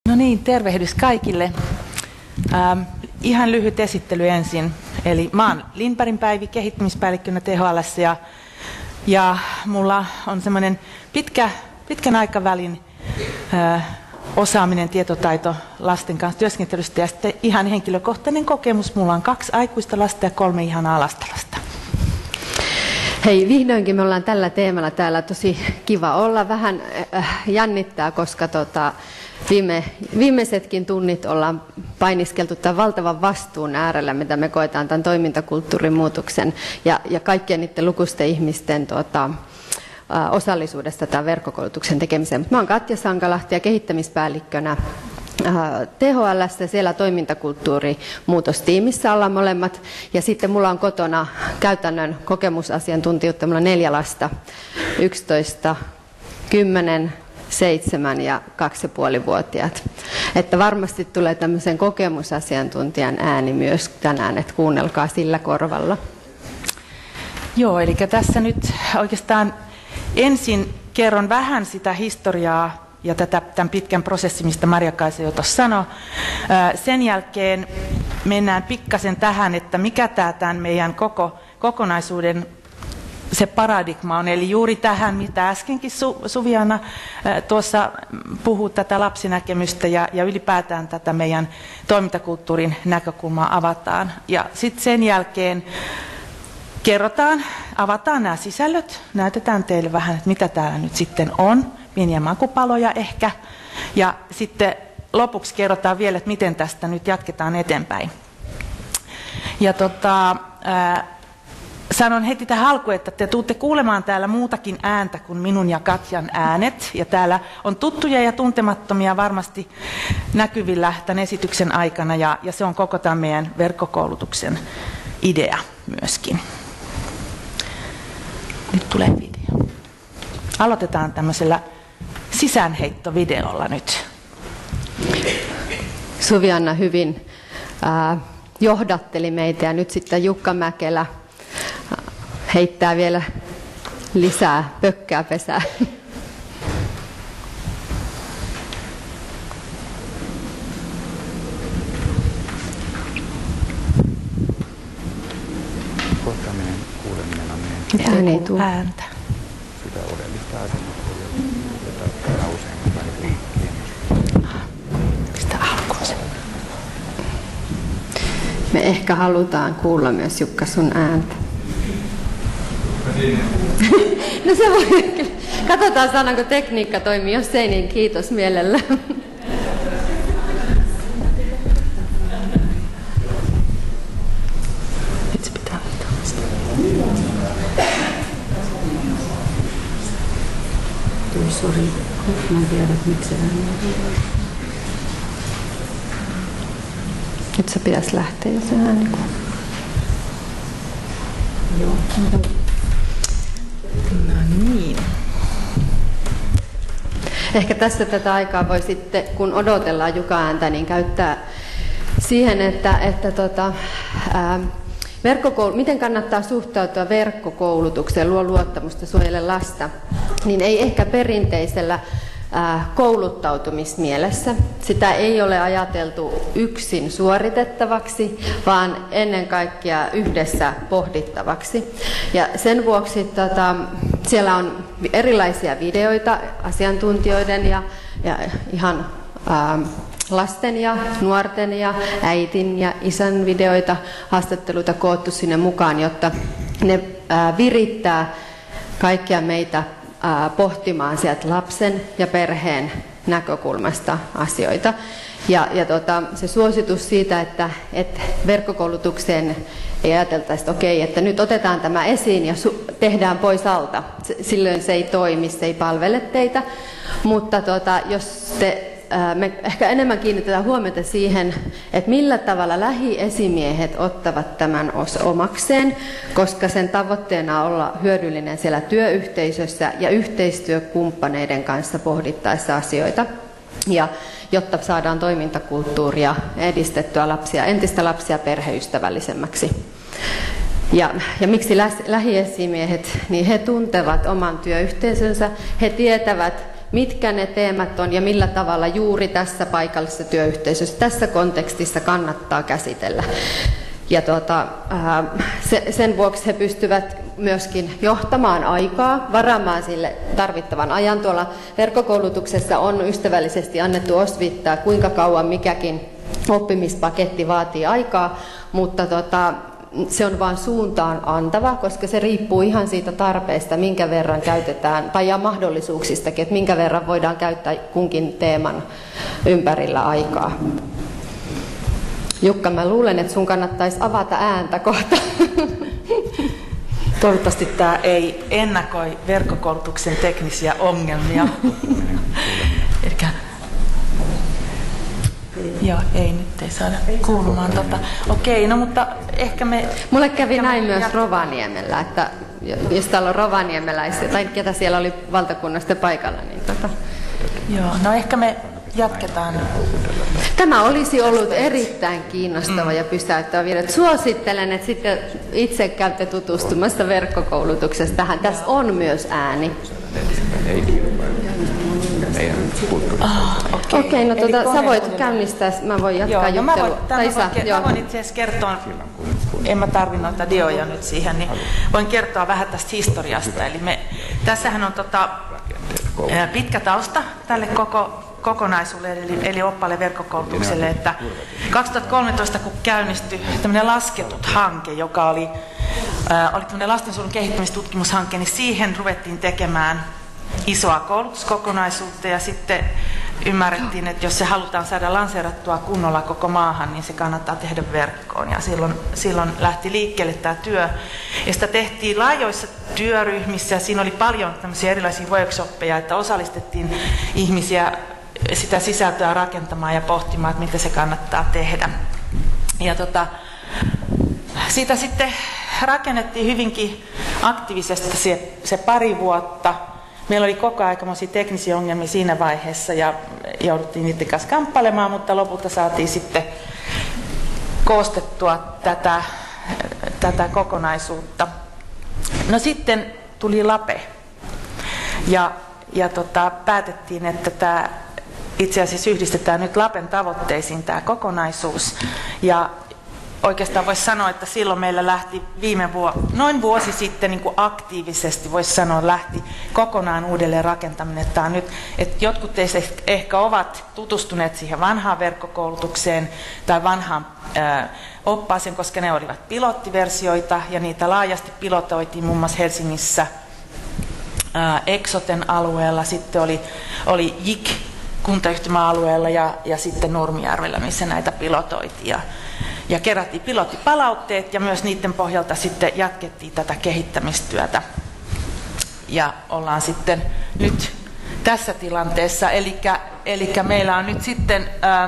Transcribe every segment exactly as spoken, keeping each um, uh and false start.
No niin, tervehdys kaikille. Ähm, ihan lyhyt esittely ensin. Eli mä oon Lindbergin Päivi, kehittämispäällikkönä T H L:ssä ja, ja mulla on semmoinen pitkä, pitkän aikavälin äh, osaaminen, tietotaito lasten kanssa työskentelystä ja sitten ihan henkilökohtainen kokemus. Mulla on kaksi aikuista lasta ja kolme ihanaa lastelasta. Hei, vihdoinkin me ollaan tällä teemalla täällä. Tosi kiva olla. Vähän äh, jännittää, koska tota, viime, viimeisetkin tunnit ollaan painiskeltu tämän valtavan vastuun äärellä, mitä me koetaan tämän toimintakulttuurin muutoksen ja, ja kaikkien niiden lukuisten ihmisten tota, äh, osallisuudesta tämän verkkokoulutuksen tekemiseen. Mä oon Katja Sankalahti ja kehittämispäällikkönä T H L:ssä, siellä toimintakulttuurimuutostiimissä ollaan molemmat. Ja sitten mulla on kotona käytännön kokemusasiantuntijuutta. Mulla on neljä lasta, yksitoista, kymmenen, seitsemän ja kaksi ja puoli vuotiaat. Että varmasti tulee tämmöisen kokemusasiantuntijan ääni myös tänään, että kuunnelkaa sillä korvalla. Joo, eli tässä nyt oikeastaan ensin kerron vähän sitä historiaa ja tätä, tämän pitkän prosessin, mistä Marja-Kaisa jo tuossa sanoi. Sen jälkeen mennään pikkasen tähän, että mikä tämä tämän meidän koko, kokonaisuuden se paradigma on. Eli juuri tähän, mitä äskenkin Su, Suvi-Anna tuossa puhui, tätä lapsinäkemystä ja, ja ylipäätään tätä meidän toimintakulttuurin näkökulmaa avataan. Ja sitten sen jälkeen kerrotaan, avataan nämä sisällöt, näytetään teille vähän, että mitä täällä nyt sitten on. Pieniä makupaloja ehkä. Ja sitten lopuksi kerrotaan vielä, että miten tästä nyt jatketaan eteenpäin. Ja tota, ää, sanon heti tähän alkuun, että te tuutte kuulemaan täällä muutakin ääntä kuin minun ja Katjan äänet. Ja täällä on tuttuja ja tuntemattomia varmasti näkyvillä tämän esityksen aikana. Ja, ja se on koko tämän meidän verkkokoulutuksen idea myöskin. Nyt tulee video. Aloitetaan tämmöisellä sisäänheittovideolla nyt. Suvi-Anna hyvin äh, johdatteli meitä ja nyt sitten Jukka Mäkelä heittää vielä lisää pökkää pesää. Kohtaaminen, kuuleminen on niin. Ään ei tule ääntä. Sitä odellista asennetta, jota käydään usein välillä Sitä alkuun se. Me ehkä halutaan kuulla myös Jukka sun ääntä. No se voi kyllä. Katsotaan saadaanko tekniikka toimii. Jos ei, niin kiitos mielellä. Nyt se pitää laittaa. Sori, mä en tiedä, miksi se ääni. Nyt se pitäisi lähteä, jos se ääni kuuluu. Joo. No niin. Ehkä tässä tätä aikaa voi sitten, kun odotellaan Juka ääntä, niin käyttää siihen, että, että tota, ää, verkkokoulu, miten kannattaa suhtautua verkkokoulutukseen, luo luottamusta, suojele lasta, niin ei ehkä perinteisellä ää, kouluttautumismielessä. Sitä ei ole ajateltu yksin suoritettavaksi, vaan ennen kaikkea yhdessä pohdittavaksi. Ja sen vuoksi tota, siellä on erilaisia videoita asiantuntijoiden ja, ja ihan ää, lasten ja nuorten ja äitin ja isän videoita, haastatteluita koottu sinne mukaan, jotta ne ää, virittää kaikkia meitä ää, pohtimaan sieltä lapsen ja perheen näkökulmasta asioita. Ja, ja tota, se suositus siitä, että, että verkkokoulutukseen ei ajateltaisi, että okei, että nyt otetaan tämä esiin ja su- tehdään pois alta. Silloin se ei toimi, se ei palvele teitä, mutta tota, jos te me ehkä enemmän kiinnitetään huomiota siihen, että millä tavalla lähiesimiehet ottavat tämän omakseen, koska sen tavoitteena on olla hyödyllinen siellä työyhteisössä ja yhteistyökumppaneiden kanssa pohdittaessa asioita. Ja jotta saadaan toimintakulttuuria edistettyä lapsia, entistä lapsia perheystävällisemmäksi. Ja, ja miksi lähiesimiehet, niin he tuntevat oman työyhteisönsä, he tietävät, mitkä ne teemat on ja millä tavalla juuri tässä paikallisessa työyhteisössä, tässä kontekstissa kannattaa käsitellä. Ja tuota, ää, se, sen vuoksi he pystyvät myöskin johtamaan aikaa, varaamaan sille tarvittavan ajan. Tuolla verkkokoulutuksessa on ystävällisesti annettu osviittaa, kuinka kauan mikäkin oppimispaketti vaatii aikaa, mutta tota, se on vain suuntaan antava, koska se riippuu ihan siitä tarpeesta, minkä verran käytetään, tai ja mahdollisuuksistakin, että minkä verran voidaan käyttää kunkin teeman ympärillä aikaa. Jukka, mä luulen, että sun kannattaisi avata ääntä kohta. Toivottavasti tämä ei ennakoi verkkokoulutuksen teknisiä ongelmia. Elikkä, joo, ei nyt ei saada kuulumaan. Tota. Okei, no mutta ehkä me... Mulle kävi näin myös jatketaan. Rovaniemellä, että jos täällä on rovaniemeläisiä, tai ketä siellä oli valtakunnasta paikalla, niin tota... Joo, no ehkä me jatketaan. Tämä olisi ollut erittäin kiinnostava mm. ja pysäyttävä video. Suosittelen, että sitten itse käytte tutustumassa verkkokoulutuksesta tähän. Tässä on myös ääni. Ah, Okei, okay. okay, no tuota, sä voit käynnistää, mä voin jatkaa joo, juttelua. No mä, voin, mä, voin, mä voin itse asiassa kertoa, en mä tarvi noita dioja nyt siihen, niin voin kertoa vähän tästä historiasta. Eli me, tässähän on tota, pitkä tausta tälle koko kokonaisuudelle, eli, eli oppaalle verkkokoulutukselle, että kaksituhattakolmetoista kun käynnistyi tämmöinen Lasketut hanke, joka oli, äh, oli tämmöinen lastensuojelun kehittämistutkimushanke, niin siihen ruvettiin tekemään isoa koulutuskokonaisuutta ja sitten ymmärrettiin, että jos se halutaan saada lanseerattua kunnolla koko maahan, niin se kannattaa tehdä verkkoon. Ja silloin, silloin lähti liikkeelle tämä työ. Ja sitä tehtiin laajoissa työryhmissä ja siinä oli paljon tämmöisiä erilaisia workshoppeja, että osallistettiin ihmisiä sitä sisältöä rakentamaan ja pohtimaan, että mitä se kannattaa tehdä. Ja tota, siitä sitten rakennettiin hyvinkin aktiivisesti se, se pari vuotta. Meillä oli koko ajan teknisiä ongelmia siinä vaiheessa ja jouduttiin niiden kanssa kamppailemaan, mutta lopulta saatiin sitten koostettua tätä, tätä kokonaisuutta. No sitten tuli LAPE ja, ja tota, päätettiin, että tämä itse asiassa yhdistetään nyt LAPEn tavoitteisiin tämä kokonaisuus. Ja oikeastaan voisi sanoa, että silloin meillä lähti viime vuosi, noin vuosi sitten niin kuin aktiivisesti, voisi sanoa, lähti kokonaan uudelleen rakentaminen. Tämä on nyt, että jotkut teistä ehkä ovat tutustuneet siihen vanhaan verkkokoulutukseen tai vanhaan ää, oppaaseen, koska ne olivat pilottiversioita ja niitä laajasti pilotoitiin muun muassa Helsingissä ää, Exoten alueella, sitten oli, oli J I K kuntayhtymäalueella ja, ja sitten Nurmijärvellä, missä näitä pilotoitiin. Ja, ja kerättiin pilottipalautteet ja myös niiden pohjalta sitten jatkettiin tätä kehittämistyötä. Ja ollaan sitten nyt tässä tilanteessa, eli, eli meillä on nyt sitten ää,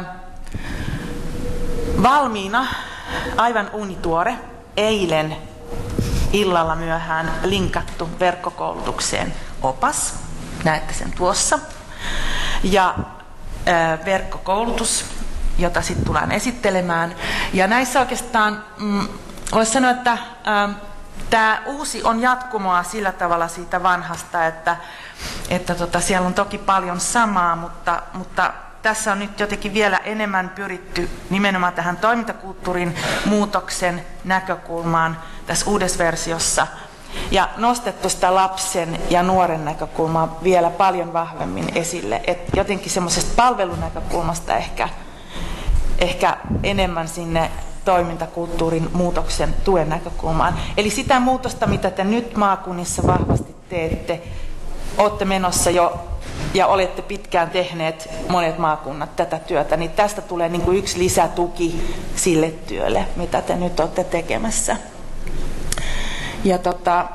valmiina aivan unituore eilen illalla myöhään linkattu verkkokoulutukseen opas, näette sen tuossa, ja ää, verkkokoulutus, jota sitten tullaan esittelemään. Ja näissä oikeastaan mm, voisi sanoa, että ää, tämä uusi on jatkumoa sillä tavalla siitä vanhasta, että, että tota, siellä on toki paljon samaa, mutta, mutta tässä on nyt jotenkin vielä enemmän pyritty nimenomaan tähän toimintakulttuurin muutoksen näkökulmaan tässä uudessa versiossa ja nostettu sitä lapsen ja nuoren näkökulmaa vielä paljon vahvemmin esille, että jotenkin semmoisesta palvelunäkökulmasta ehkä, ehkä enemmän sinne toimintakulttuurin muutoksen tuen näkökulmaan. Eli sitä muutosta, mitä te nyt maakunnissa vahvasti teette, olette menossa jo ja olette pitkään tehneet monet maakunnat tätä työtä, niin tästä tulee niin kuin yksi lisätuki sille työlle, mitä te nyt olette tekemässä. Ja tota,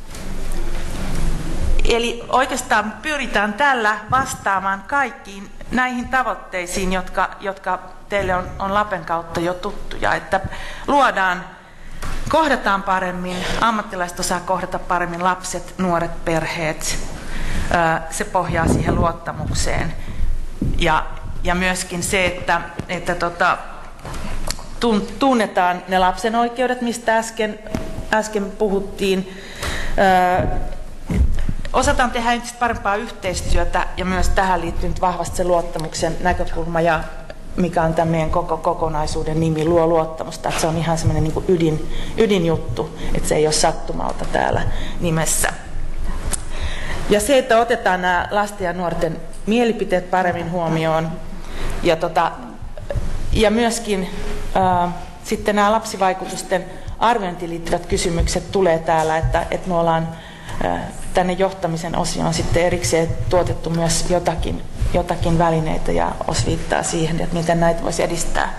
eli oikeastaan pyritään tällä vastaamaan kaikkiin näihin tavoitteisiin, jotka, jotka teille on, on LAPEn kautta jo tuttuja, että luodaan, kohdataan paremmin, ammattilaiset osaa kohdata paremmin lapset, nuoret, perheet, se pohjaa siihen luottamukseen ja, ja myöskin se, että, että tota, tunnetaan ne lapsen oikeudet, mistä äsken, äsken puhuttiin, osataan tehdä entistä parempaa yhteistyötä ja myös tähän liittyy nyt vahvasti se luottamuksen näkökulma ja mikä on tämän meidän koko kokonaisuuden nimi, luo luottamusta, että se on ihan semmoinen niin kuin ydin, ydinjuttu, että se ei ole sattumalta täällä nimessä. Ja se, että otetaan nämä lasten ja nuorten mielipiteet paremmin huomioon ja, tota, ja myöskin ää, sitten nämä lapsivaikutusten arviointiin liittyvät kysymykset tulee täällä, että, että me ollaan ää, tänne johtamisen osioon sitten erikseen tuotettu myös jotakin, jotakin välineitä ja osviittaa siihen, että miten näitä voisi edistää.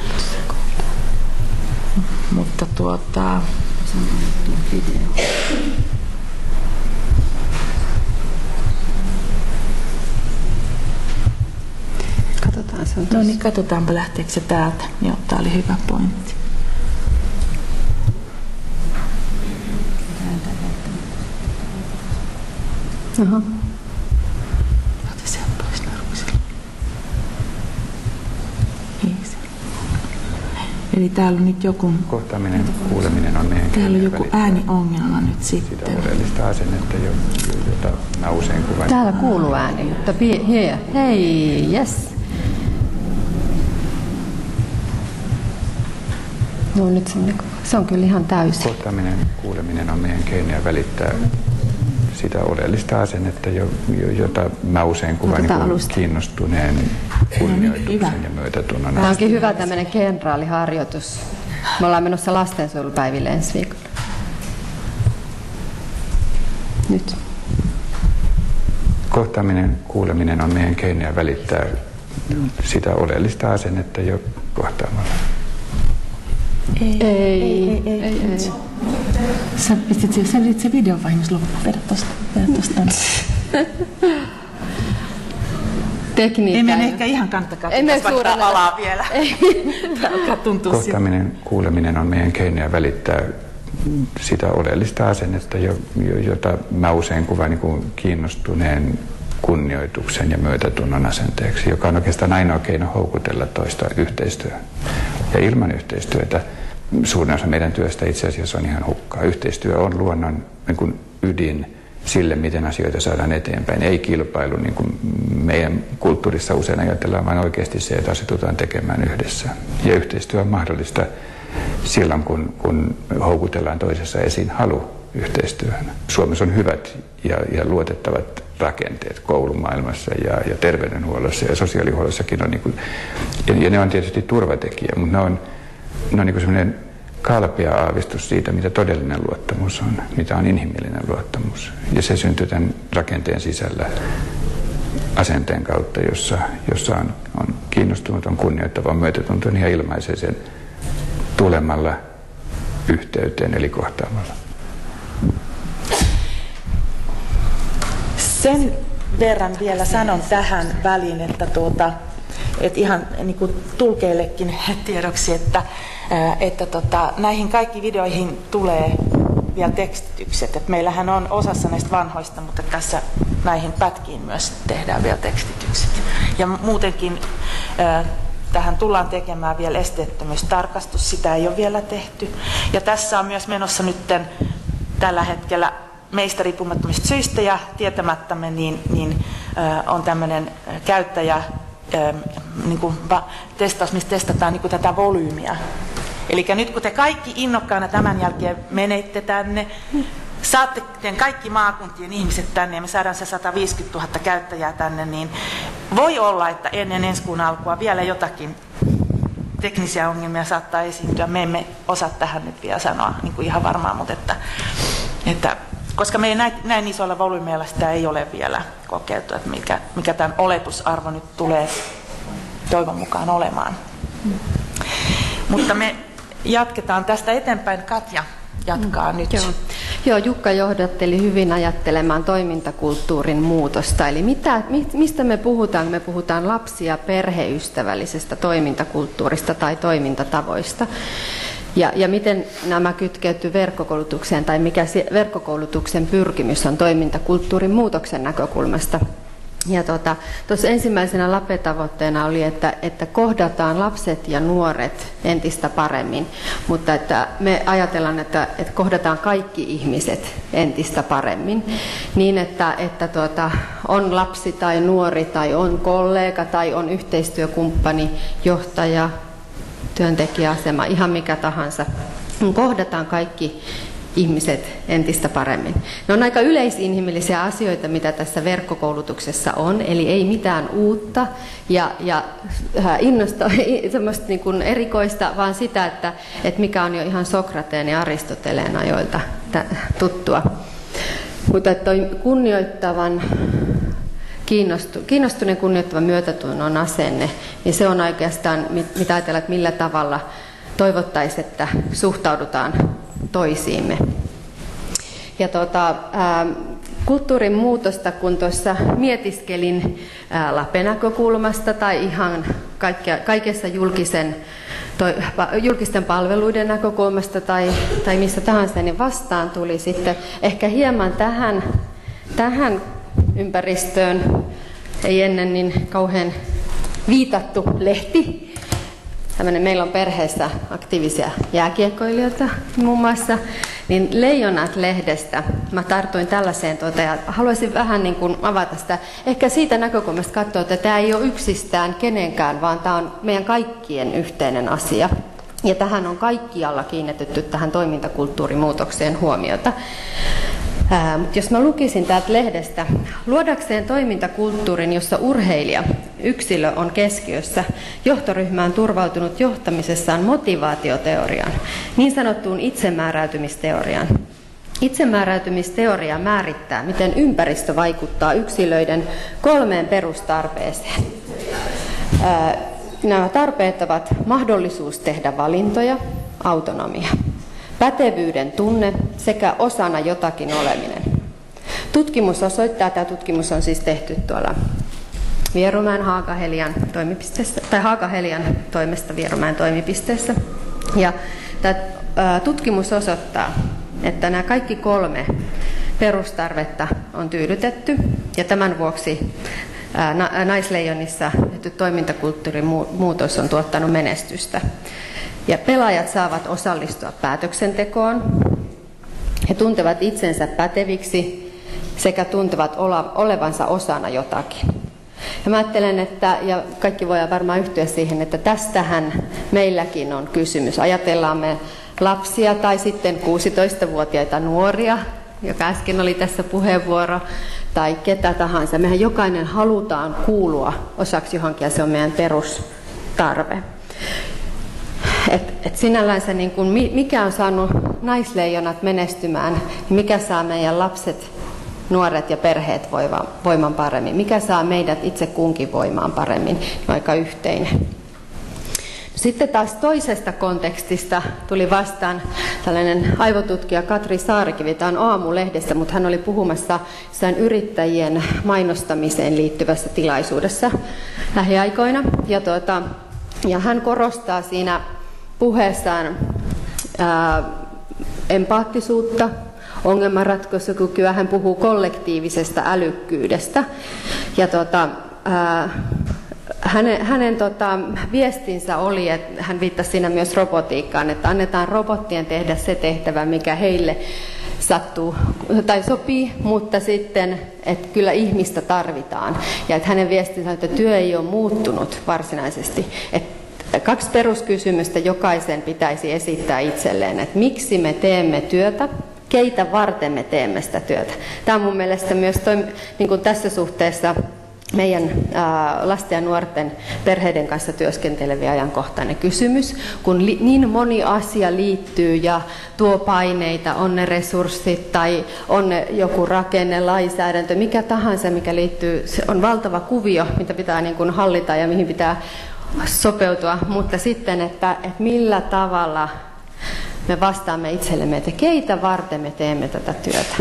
Mutta tuota... Katsotaan, se on no niin, katsotaanpa lähteekö se täältä. Joo, tämä oli hyvä pointti. Aha. Ota sen pois narusilla. Ei se. Eli täällä on nyt joku... Kohtaaminen, kuuleminen on meidän Täällä on joku ääniongelma nyt sitten. Sitä todellista asennetta, jota mä usein kuvan. Täällä kuuluu ääni, mutta here. Hei, yes. No nyt se, se on kyllä ihan täysin. Kohtaaminen, kuuleminen on meidän keinoja välittää sitä oleellista asennetta, jota mä usein kuvan niin kiinnostuneen kunnioituksen ja myötätunnon. Tämä onkin hyvä tämmöinen kenraaliharjoitus. Me ollaan menossa lastensuojelupäiville ensi viikolla. Nyt. Kohtaaminen, kuuleminen on meidän keinoja välittää sitä oleellista asennetta jo kohtaamalla. Ei, ei, ei, ei, ei, ei. Sä pistit se, sä se videon vahingossa loppuun. Vedä tosta, vedä tosta. Tekniikka. Ei meidän ehkä ihan kannattakaan vaihtaa alaa vielä. Kohtaaminen, kuuleminen on meidän keinoja välittää sitä oleellista asennetta, jota mä usein kuvan niin kiinnostuneen kunnioituksen ja myötätunnon asenteeksi, joka on oikeastaan ainoa keino houkutella toista yhteistyöhön. Ja ilman yhteistyötä suurin osa meidän työstä itse asiassa on ihan hukkaa. Yhteistyö on luonnon niin kuin ydin sille, miten asioita saadaan eteenpäin. Ei kilpailu, niin kuin meidän kulttuurissa usein ajatellaan, vaan oikeasti se, että asetutaan tekemään yhdessä. Ja yhteistyö on mahdollista silloin, kun, kun houkutellaan toisessa esiin halu yhteistyöhön. Suomessa on hyvät ja, ja luotettavat rakenteet koulumaailmassa ja, ja terveydenhuollossa ja sosiaalihuollossakin on niin kuin, ja, ja ne on tietysti turvatekijä, mutta ne on, ne on niin kuin semmoinen kalpea aavistus siitä, mitä todellinen luottamus on, mitä on inhimillinen luottamus. Ja se syntyy tämän rakenteen sisällä asenteen kautta, jossa, jossa on, on kiinnostunut, on kunnioittava, on myötätuntoinen ja ilmaisee sen tulemalla yhteyteen eli kohtaamalla. Sen verran vielä sanon tähän väliin, että, tuota, että ihan niin kuin tulkeillekin tiedoksi, että, että tota, näihin kaikkiin videoihin tulee vielä tekstitykset. Että meillähän on osassa näistä vanhoista, mutta tässä näihin pätkiin myös tehdään vielä tekstitykset. Ja muutenkin tähän tullaan tekemään vielä esteettömyystarkastus, sitä ei ole vielä tehty. Ja tässä on myös menossa nyt tällä hetkellä meistä riippumattomista syistä ja tietämättämme niin, niin äh, on tämmöinen käyttäjä äh, niin kuin testaus, missä testataan niin kuin tätä volyymiä. Eli nyt kun te kaikki innokkaana tämän jälkeen menette tänne, saatte kaikki maakuntien ihmiset tänne ja me saadaan se sata viisikymmentätuhatta käyttäjää tänne, niin voi olla, että ennen ensi kuun alkua vielä jotakin teknisiä ongelmia saattaa esiintyä. Me emme osaa tähän nyt vielä sanoa niin kuin ihan varmaan, mutta että, että koska meidän näin, näin isolla volyymeilla sitä ei ole vielä kokeiltu, että mikä, mikä tämän oletusarvo nyt tulee toivon mukaan olemaan. Mm. Mutta me jatketaan tästä eteenpäin. Katja jatkaa mm. nyt. Joo. Joo, Jukka johdatteli hyvin ajattelemaan toimintakulttuurin muutosta. Eli mitä, mistä me puhutaan? Me puhutaan lapsi- ja perheystävällisestä toimintakulttuurista tai toimintatavoista. Ja, ja miten nämä kytkeytyy verkkokoulutukseen tai mikä se verkkokoulutuksen pyrkimys on toimintakulttuurin muutoksen näkökulmasta. Ja tuossa tota, ensimmäisenä LAPE-tavoitteena oli, että, että kohdataan lapset ja nuoret entistä paremmin, mutta että me ajatellaan, että, että kohdataan kaikki ihmiset entistä paremmin, niin että, että tuota, on lapsi tai nuori tai on kollega tai on yhteistyökumppani, johtaja, työntekijäasema, ihan mikä tahansa. Kohdataan kaikki ihmiset entistä paremmin. Ne on aika yleisinhimillisiä asioita, mitä tässä verkkokoulutuksessa on, eli ei mitään uutta ja, ja innosta, semmoista niin kuin erikoista, vaan sitä, että, että mikä on jo ihan Sokrateen ja Aristoteleen ajoilta tuttua. Mutta että kunnioittavan, kiinnostu, kiinnostuneen kunnioittavan myötätunnon asenne, niin se on oikeastaan, mitä ajatellaan, että millä tavalla toivottaisiin, että suhtaudutaan toisiimme. Ja tuota, ää, kulttuurin muutosta, kun tuossa mietiskelin ää, LAPE-näkökulmasta tai ihan kaikkea, kaikessa julkisen, toi, julkisten palveluiden näkökulmasta tai, tai missä tahansa, niin vastaan tuli sitten ehkä hieman tähän, tähän ympäristöön, ei ennen niin kauhean viitattu lehti. Tällainen, meillä on perheessä aktiivisia jääkiekkoilijoita muun muassa, niin Leijonat-lehdestä mä tartuin tällaiseen tuota, ja haluaisin vähän niin kuin avata sitä, ehkä siitä näkökulmasta katsoa, että tämä ei ole yksistään kenenkään, vaan tämä on meidän kaikkien yhteinen asia. Ja tähän on kaikkialla kiinnitetty tähän toimintakulttuurimuutokseen huomiota. Ää, mutta jos mä lukisin täältä lehdestä, luodakseen toimintakulttuurin, jossa urheilija, yksilö on keskiössä, johtoryhmä on turvautunut johtamisessaan motivaatioteoriaan, niin sanottuun itsemääräytymisteoriaan. Itsemääräytymisteoria määrittää, miten ympäristö vaikuttaa yksilöiden kolmeen perustarpeeseen. Ää, nämä tarpeet ovat mahdollisuus tehdä valintoja, autonomia, pätevyyden tunne sekä osana jotakin oleminen. Tutkimus osoittaa, tämä tutkimus on siis tehty tuolla Vierumäen Haakahelian toimipisteessä, tai Haakahelian toimesta Vierumäen toimipisteessä. Ja tämä tutkimus osoittaa, että nämä kaikki kolme perustarvetta on tyydytetty, ja tämän vuoksi Naisleijonissa tehty toimintakulttuurin muutos on tuottanut menestystä. Ja pelaajat saavat osallistua päätöksentekoon, he tuntevat itsensä päteviksi sekä tuntevat olevansa osana jotakin. Ja mä ajattelen, että, ja kaikki voidaan varmaan yhtyä siihen, että tästähän meilläkin on kysymys. Ajatellaan me lapsia tai sitten kuusitoistavuotiaita nuoria, joka äsken oli tässä puheenvuoro, tai ketä tahansa. Mehän jokainen halutaan kuulua osaksi johonkin ja se on meidän perustarve. Et, et sinällänsä niin kun, mikä on saanut naisleijonat menestymään, mikä saa meidän lapset, nuoret ja perheet voimaan paremmin, mikä saa meidät itse kunkin voimaan paremmin, on aika yhteinen. Sitten taas toisesta kontekstista tuli vastaan tällainen aivotutkija Katri Saarikivi, tämä on Aamulehdessä, mutta hän oli puhumassa sen yrittäjien mainostamiseen liittyvässä tilaisuudessa lähiaikoina. Ja, tuota, ja hän korostaa siinä puheessaan ää, empaattisuutta, ongelmanratkaisukykyä, hän puhuu kollektiivisesta älykkyydestä. Ja tuota, ää, hänen hänen tota, viestinsä oli, että hän viittasi siinä myös robotiikkaan, että annetaan robottien tehdä se tehtävä, mikä heille sattuu tai sopii, mutta sitten, että kyllä ihmistä tarvitaan. Ja että hänen viestinsä, että työ ei ole muuttunut varsinaisesti. Että kaksi peruskysymystä jokaisen pitäisi esittää itselleen, että miksi me teemme työtä, keitä varten me teemme sitä työtä. Tämä on mun mielestä myös toi, niin kuin tässä suhteessa meidän ää, lasten ja nuorten perheiden kanssa työskenteleviä ajankohtainen kysymys, kun li, niin moni asia liittyy ja tuo paineita, on ne resurssit tai on ne joku rakenne, lainsäädäntö, mikä tahansa, mikä liittyy, se on valtava kuvio, mitä pitää niin kuin hallita ja mihin pitää sopeutua, mutta sitten, että, että millä tavalla me vastaamme itsellemme, että keitä varten me teemme tätä työtä.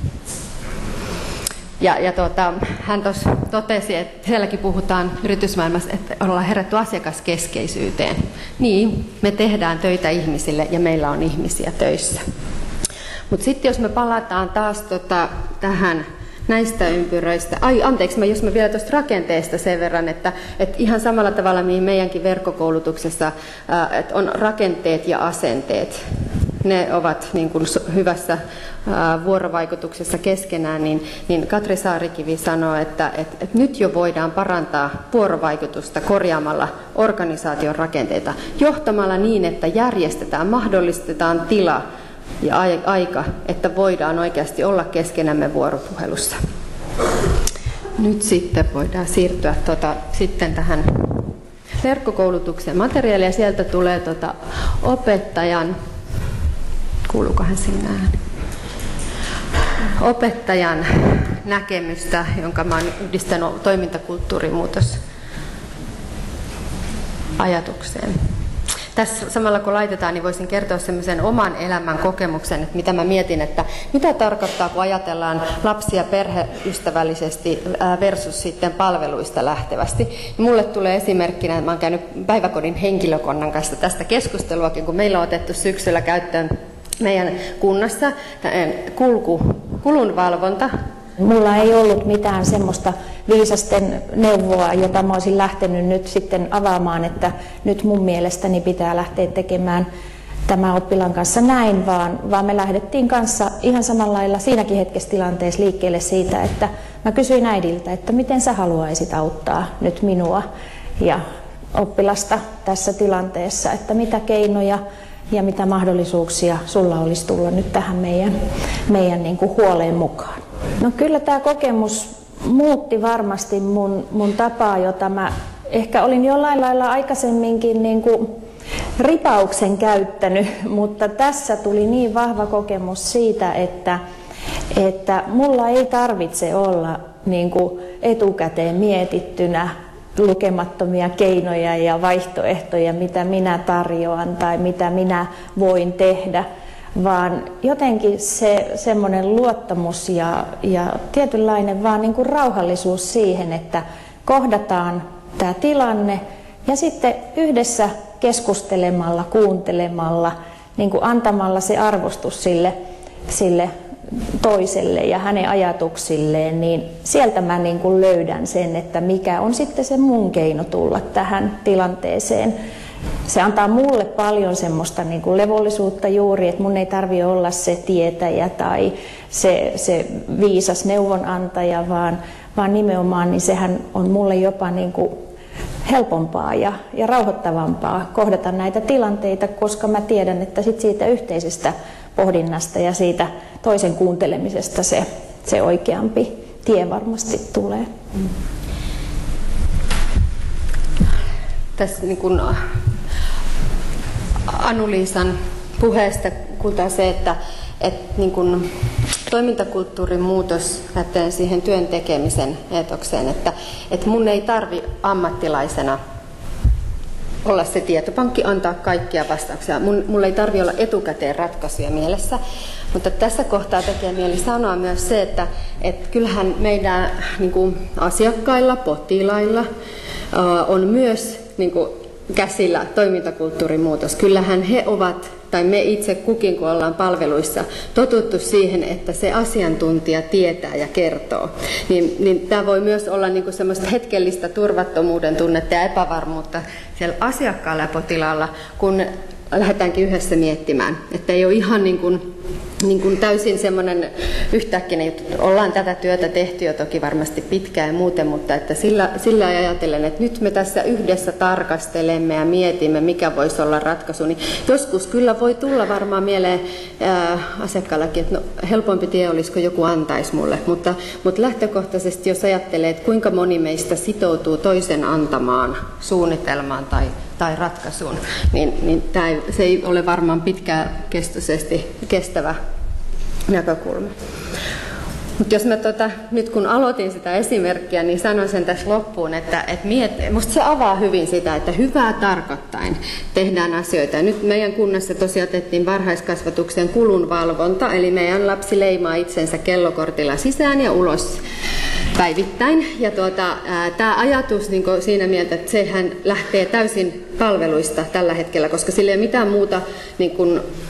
Ja, ja tuota, hän tuossa totesi, että sielläkin puhutaan yritysmaailmassa, että ollaan herätty asiakaskeskeisyyteen. Niin, me tehdään töitä ihmisille ja meillä on ihmisiä töissä. Mutta sitten jos me palataan taas tota, tähän näistä ympyröistä. Ai, anteeksi, mä, jos mä vielä tuosta rakenteesta sen verran, että, että ihan samalla tavalla mihin meidänkin verkkokoulutuksessa ää, että on rakenteet ja asenteet. Ne ovat niin kuin hyvässä ää, vuorovaikutuksessa keskenään, niin, niin Katri Saarikivi sanoo, että, että, että nyt jo voidaan parantaa vuorovaikutusta korjaamalla organisaation rakenteita, johtamalla niin, että järjestetään, mahdollistetaan tila ja aika, että voidaan oikeasti olla keskenämme vuoropuhelussa. Nyt sitten voidaan siirtyä tuota, sitten tähän verkkokoulutuksen materiaalia. Sieltä tulee tuota opettajan, kuuluukohan sinne ääni? Opettajan näkemystä, jonka mä oon yhdistänyt toimintakulttuurimuutos ajatukseen. Tässä samalla kun laitetaan, niin voisin kertoa semmoisen oman elämän kokemuksen, että mitä mä mietin, että mitä tarkoittaa, kun ajatellaan lapsia perheystävällisesti versus sitten palveluista lähtevästi. Mulle tulee esimerkkinä, että mä oon käynyt päiväkodin henkilökunnan kanssa tästä keskusteluakin, kun meillä on otettu syksyllä käyttöön meidän kunnassa kulku, kulunvalvonta. Mulla ei ollut mitään semmoista viisasten neuvoa, jota mä olisin lähtenyt nyt sitten avaamaan, että nyt mun mielestäni pitää lähteä tekemään tämä oppilaan kanssa näin, vaan, vaan me lähdettiin kanssa ihan samalla lailla siinäkin hetkessä tilanteessa liikkeelle siitä, että mä kysyin äidiltä, että miten sä haluaisit auttaa nyt minua ja oppilasta tässä tilanteessa, että mitä keinoja ja mitä mahdollisuuksia sulla olisi tulla nyt tähän meidän, meidän niin kuin huoleen mukaan. No kyllä tämä kokemus muutti varmasti mun, mun tapaa, jota mä ehkä olin jollain lailla aikaisemminkin niin kuin ripauksen käyttänyt, mutta tässä tuli niin vahva kokemus siitä, että, että mulla ei tarvitse olla niin kuin etukäteen mietittynä lukemattomia keinoja ja vaihtoehtoja, mitä minä tarjoan tai mitä minä voin tehdä, vaan jotenkin se semmoinen luottamus ja, ja tietynlainen vaan niin kuin rauhallisuus siihen, että kohdataan tämä tilanne ja sitten yhdessä keskustelemalla, kuuntelemalla, niin kuin antamalla se arvostus sille, sille toiselle ja hänen ajatuksilleen, niin sieltä mä niin kuin löydän sen, että mikä on sitten se mun keino tulla tähän tilanteeseen. Se antaa mulle paljon semmoista niin kuin levollisuutta juuri, että mun ei tarvitse olla se tietäjä tai se, se viisas neuvonantaja, vaan, vaan nimenomaan niin sehän on mulle jopa niin kuin helpompaa ja, ja rauhoittavampaa kohdata näitä tilanteita, koska mä tiedän, että sit siitä yhteisestä pohdinnasta ja siitä toisen kuuntelemisesta se, se oikeampi tie varmasti tulee. Mm. Tässä niin kuin Anu-Liisan puheesta kuultaan se, että, että niin kuin toimintakulttuurin muutos lähtee siihen työn tekemisen eetokseen, että, että mun ei tarvi ammattilaisena olla se tietopankki, antaa kaikkia vastauksia. Mun, mulla ei tarvi olla etukäteen ratkaisuja mielessä, mutta tässä kohtaa tekee mieli sanoa myös se, että, että kyllähän meidän niin kuin asiakkailla, potilailla ää, on myös niin kuin käsillä toimintakulttuurin muutos. Kyllähän he ovat, tai me itse kukin, kun ollaan palveluissa, totuttu siihen, että se asiantuntija tietää ja kertoo. Niin, niin tämä voi myös olla niinku semmoista hetkellistä turvattomuuden tunnetta ja epävarmuutta siellä asiakkaalla ja potilaalla, kun lähdetäänkin yhdessä miettimään. Että ei ole ihan niin kuin, niin kuin täysin semmoinen yhtäkkinen, että ollaan tätä työtä tehty jo toki varmasti pitkään ja muuten, mutta että sillä, sillä ajatellen, että nyt me tässä yhdessä tarkastelemme ja mietimme, mikä voisi olla ratkaisu, niin joskus kyllä voi tulla varmaan mieleen ää, asiakkaallakin, että no, helpompi tie olisi, kun joku antaisi mulle, mutta, mutta lähtökohtaisesti jos ajattelee, että kuinka moni meistä sitoutuu toisen antamaan suunnitelmaan tai tai ratkaisuun, niin, niin tämä ei, se ei ole varmaan pitkäkestoisesti kestävä näkökulma. Mutta jos mä tota, nyt kun aloitin sitä esimerkkiä, niin sanon sen tässä loppuun, että et miet, musta se avaa hyvin sitä, että hyvää tarkoittain tehdään asioita. Ja nyt meidän kunnassa tosiaan otettiin varhaiskasvatuksen kulunvalvonta, eli meidän lapsi leimaa itsensä kellokortilla sisään ja ulos päivittäin. Ja tuota, tämä ajatus niin siinä mieltä, että sehän lähtee täysin palveluista tällä hetkellä, koska sillä ei ole mitään muuta niin kun,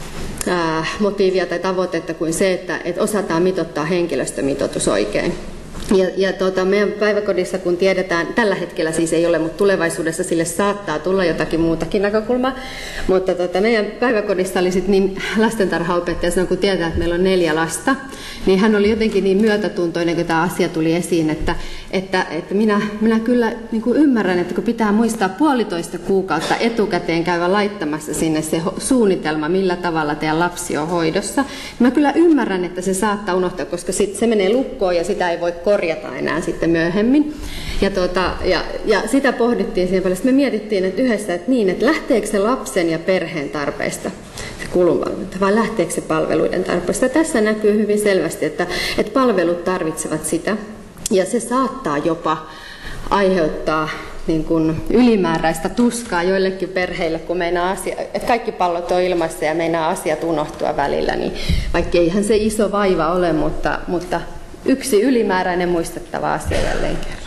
ää, motiivia tai tavoitetta kuin se, että, että osataan mitoittaa henkilöstömitoitus oikein. Ja, ja tuota, meidän päiväkodissa, kun tiedetään, tällä hetkellä siis ei ole, mutta tulevaisuudessa sille saattaa tulla jotakin muutakin näkökulmaa, mutta tuota, meidän päiväkodissa oli sit niin lastentarhaopettaja sanoi, kun tietää, että meillä on neljä lasta, niin hän oli jotenkin niin myötätuntoinen, kun tämä asia tuli esiin, että, että, että minä, minä kyllä niin kuin ymmärrän, että kun pitää muistaa puolitoista kuukautta etukäteen käydä laittamassa sinne se suunnitelma, millä tavalla teidän lapsi on hoidossa, niin mä kyllä ymmärrän, että se saattaa unohtaa, koska sit se menee lukkoon ja sitä ei voi korjata enää sitten myöhemmin. Ja, tuota, ja, ja sitä pohdittiin siinä paljon. Sitten me mietittiin että yhdessä, että niin, että lähteekö se lapsen ja perheen tarpeista se kulunvalvonta, vai lähteekö se palveluiden tarpeista. Tässä näkyy hyvin selvästi, että, että palvelut tarvitsevat sitä, ja se saattaa jopa aiheuttaa niin kuin ylimääräistä tuskaa joillekin perheille, kun meinaa asia, että kaikki pallot on ilmassa ja meinaa asiat unohtua välillä, niin vaikka eihän se iso vaiva ole, mutta, mutta yksi ylimääräinen muistettava asia jälleen kerran.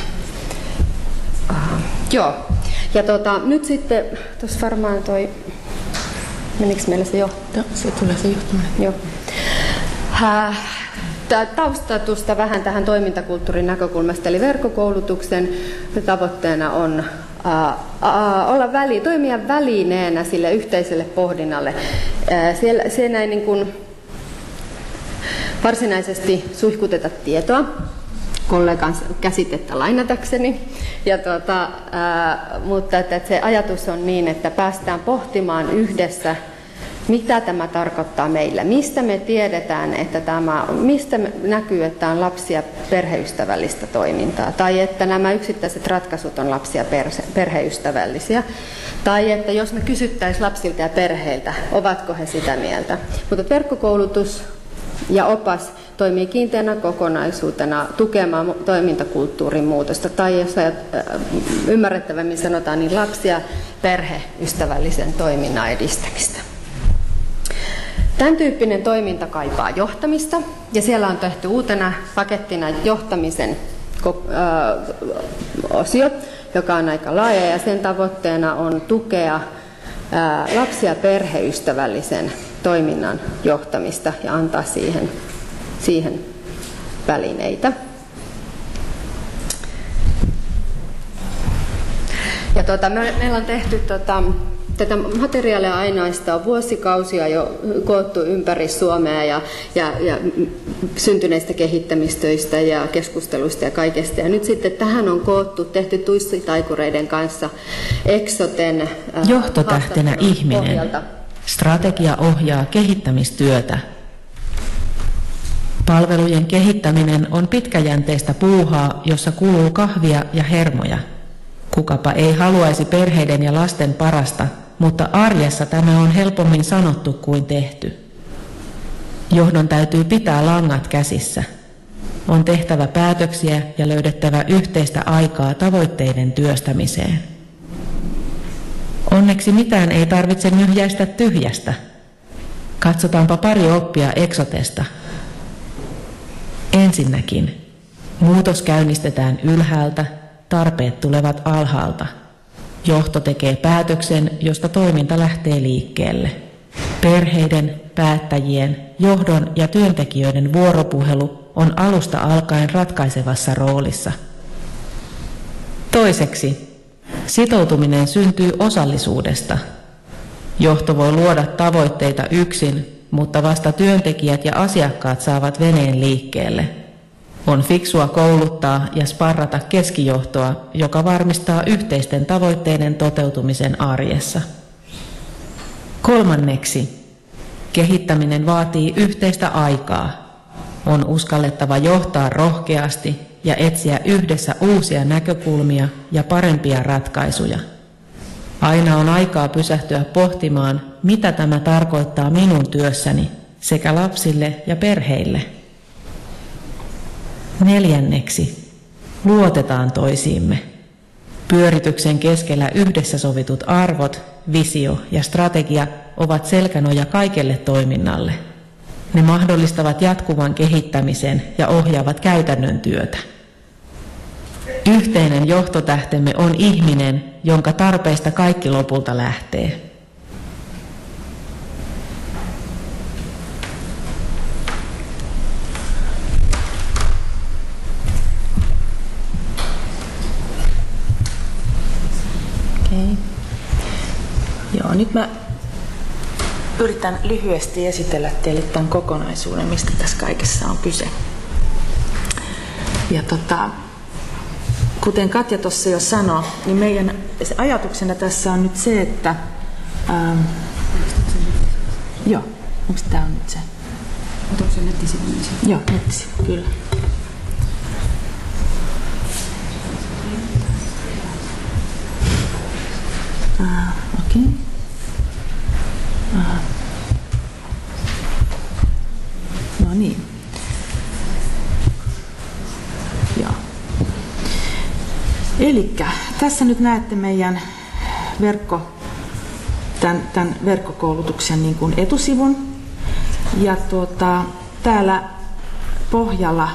Aha. Joo. Ja tota, nyt sitten, tuossa varmaan toi, menikö meillä se johto? Se tulee se johtaminen. Joo. Äh, taustatusta vähän tähän toimintakulttuurin näkökulmasta, eli verkkokoulutuksen tavoitteena on äh, äh, olla väli, toimia välineenä sille yhteiselle pohdinnalle. Äh, siellä, siellä ei niin kuin varsinaisesti suihkuteta tietoa, kollegan käsitettä lainatakseni, ja tuota, ää, mutta että, että se ajatus on niin, että päästään pohtimaan yhdessä, mitä tämä tarkoittaa meillä, mistä me tiedetään, että tämä, mistä näkyy, että on lapsi- ja perheystävällistä toimintaa, tai että nämä yksittäiset ratkaisut on lapsi- ja perheystävällisiä, tai että jos me kysyttäisiin lapsilta ja perheiltä, ovatko he sitä mieltä. Mutta verkkokoulutus ja opas toimii kiinteänä kokonaisuutena tukemaan toimintakulttuurin muutosta, tai jos ymmärrettävämmin sanotaan, niin lapsi- ja perheystävällisen toiminnan edistämistä. Tämän tyyppinen toiminta kaipaa johtamista, ja siellä on tehty uutena pakettina johtamisen osio, joka on aika laaja, ja sen tavoitteena on tukea lapsi- ja perheystävällisen toiminnan johtamista ja antaa siihen, siihen välineitä. Ja tuota, me, meillä on tehty tuota, tätä materiaalia ainaista on vuosikausia jo koottu ympäri Suomea ja, ja, ja syntyneistä kehittämistöistä ja keskusteluista ja kaikesta. Ja nyt sitten tähän on koottu, tehty tuissitaikureiden kanssa Exoten johtotähtenä ihminen. Pohjalta. Strategia ohjaa kehittämistyötä. Palvelujen kehittäminen on pitkäjänteistä puuhaa, jossa kuluu kahvia ja hermoja. Kukapa ei haluaisi perheiden ja lasten parasta, mutta arjessa tämä on helpommin sanottu kuin tehty. Johdon täytyy pitää langat käsissä. On tehtävä päätöksiä ja löydettävä yhteistä aikaa tavoitteiden työstämiseen. Onneksi mitään ei tarvitse nyhjäistä tyhjästä. Katsotaanpa pari oppia Exotesta. Ensinnäkin, muutos käynnistetään ylhäältä, tarpeet tulevat alhaalta. Johto tekee päätöksen, josta toiminta lähtee liikkeelle. Perheiden, päättäjien, johdon ja työntekijöiden vuoropuhelu on alusta alkaen ratkaisevassa roolissa. Toiseksi, sitoutuminen syntyy osallisuudesta. Johto voi luoda tavoitteita yksin, mutta vasta työntekijät ja asiakkaat saavat veneen liikkeelle. On fiksua kouluttaa ja sparrata keskijohtoa, joka varmistaa yhteisten tavoitteiden toteutumisen arjessa. Kolmanneksi, kehittäminen vaatii yhteistä aikaa. On uskallettava johtaa rohkeasti ja etsiä yhdessä uusia näkökulmia ja parempia ratkaisuja. Aina on aikaa pysähtyä pohtimaan, mitä tämä tarkoittaa minun työssäni sekä lapsille ja perheille. Neljänneksi, luotetaan toisiimme. Pyörityksen keskellä yhdessä sovitut arvot, visio ja strategia ovat selkänoja kaikelle toiminnalle. Ne mahdollistavat jatkuvan kehittämisen ja ohjaavat käytännön työtä. Yhteinen johtotähtemme on ihminen, jonka tarpeista kaikki lopulta lähtee. Joo, nyt mä yritän lyhyesti esitellä teille tämän kokonaisuuden, mistä tässä kaikessa on kyse. Ja tota, kuten Katja tuossa jo sanoi, niin meidän ajatuksena tässä on nyt se, että ähm, joo, onko tämä on nyt se? Otatko sen nettisivun? Joo, nettisivu, kyllä. Ah, okei. Okay. Ah. No niin. Joo. Elikkä tässä nyt näette meidän verkko, tämän, tämän verkkokoulutuksen niin kuin etusivun. Ja tuota, täällä pohjalla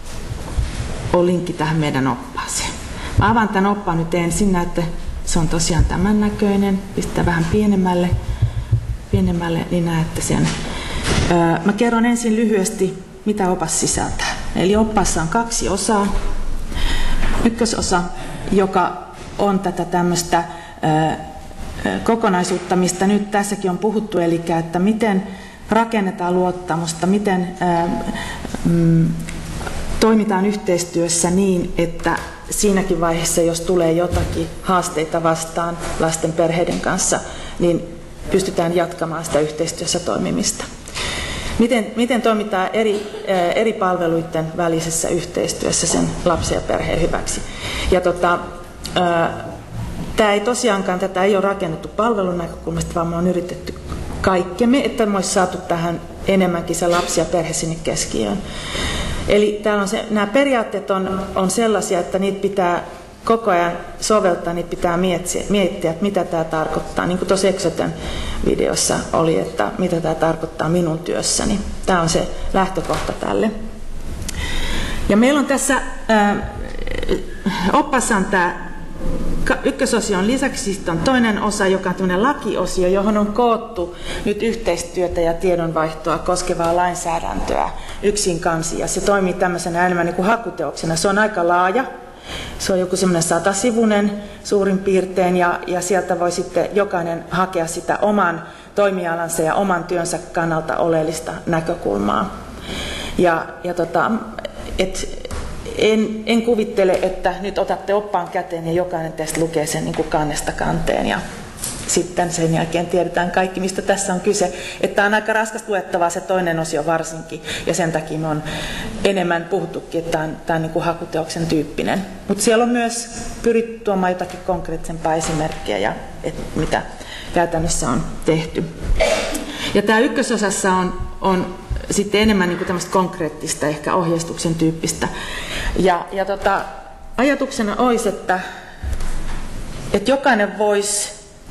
on linkki tähän meidän oppaaseen. Mä avaan tämän oppaan nyt ensin, näette, se on tosiaan tämän näköinen. Pistää vähän pienemmälle, pienemmälle niin näette sen. Öö, mä kerron ensin lyhyesti, mitä opas sisältää. Eli oppaassa on kaksi osaa. Ykkösosa, joka on tätä tämmöistä öö, kokonaisuutta, mistä nyt tässäkin on puhuttu, eli että miten rakennetaan luottamusta, miten ää, mm, toimitaan yhteistyössä niin, että siinäkin vaiheessa, jos tulee jotakin haasteita vastaan lasten perheiden kanssa, niin pystytään jatkamaan sitä yhteistyössä toimimista. Miten, miten toimitaan eri, ää, eri palveluiden välisessä yhteistyössä sen lapsen ja perheen hyväksi. Ja tota, ää, tämä ei tosiaankaan, tätä ei ole rakennettu palvelun näkökulmasta, vaan me on yritetty kaikkemme, että me olisi saatu tähän enemmänkin se lapsi ja perhe sinne keskiöön. Eli täällä on se, nämä periaatteet on, on sellaisia, että niitä pitää koko ajan soveltaa, niitä pitää miettiä, miettiä että mitä tämä tarkoittaa. Niin kuin tuossa Exoten videossa oli, että mitä tämä tarkoittaa minun työssäni. Tämä on se lähtökohta tälle. Ja meillä on tässä äh, oppaassa on tämä ykkösosion lisäksi on toinen osa, joka on tämmöinen lakiosio, johon on koottu nyt yhteistyötä ja tiedonvaihtoa koskevaa lainsäädäntöä yksin kansi. Ja se toimii tämmöisenä enemmän niin kuin hakuteoksena. Se on aika laaja. Se on joku semmoinen satasivuinen suurin piirtein ja, ja sieltä voi sitten jokainen hakea sitä oman toimialansa ja oman työnsä kannalta oleellista näkökulmaa. Ja, ja tota, et, En, en kuvittele, että nyt otatte oppaan käteen ja jokainen teistä lukee sen niin kuin kannesta kanteen ja sitten sen jälkeen tiedetään kaikki, mistä tässä on kyse. Että on aika raskasta luettavaa se toinen osio varsinkin ja sen takia me on enemmän puhuttukin, että tämä on, tämä on niin kuin hakuteoksen tyyppinen. Mutta siellä on myös pyritty tuomaan jotakin konkreettisempaa esimerkkiä ja et, mitä käytännössä on tehty. Ja tämä ykkösosassa on, on sitten enemmän niin kuin tämmöistä konkreettista, ehkä ohjeistuksen tyyppistä. Ja, ja tota, ajatuksena olisi, että, että jokainen voisi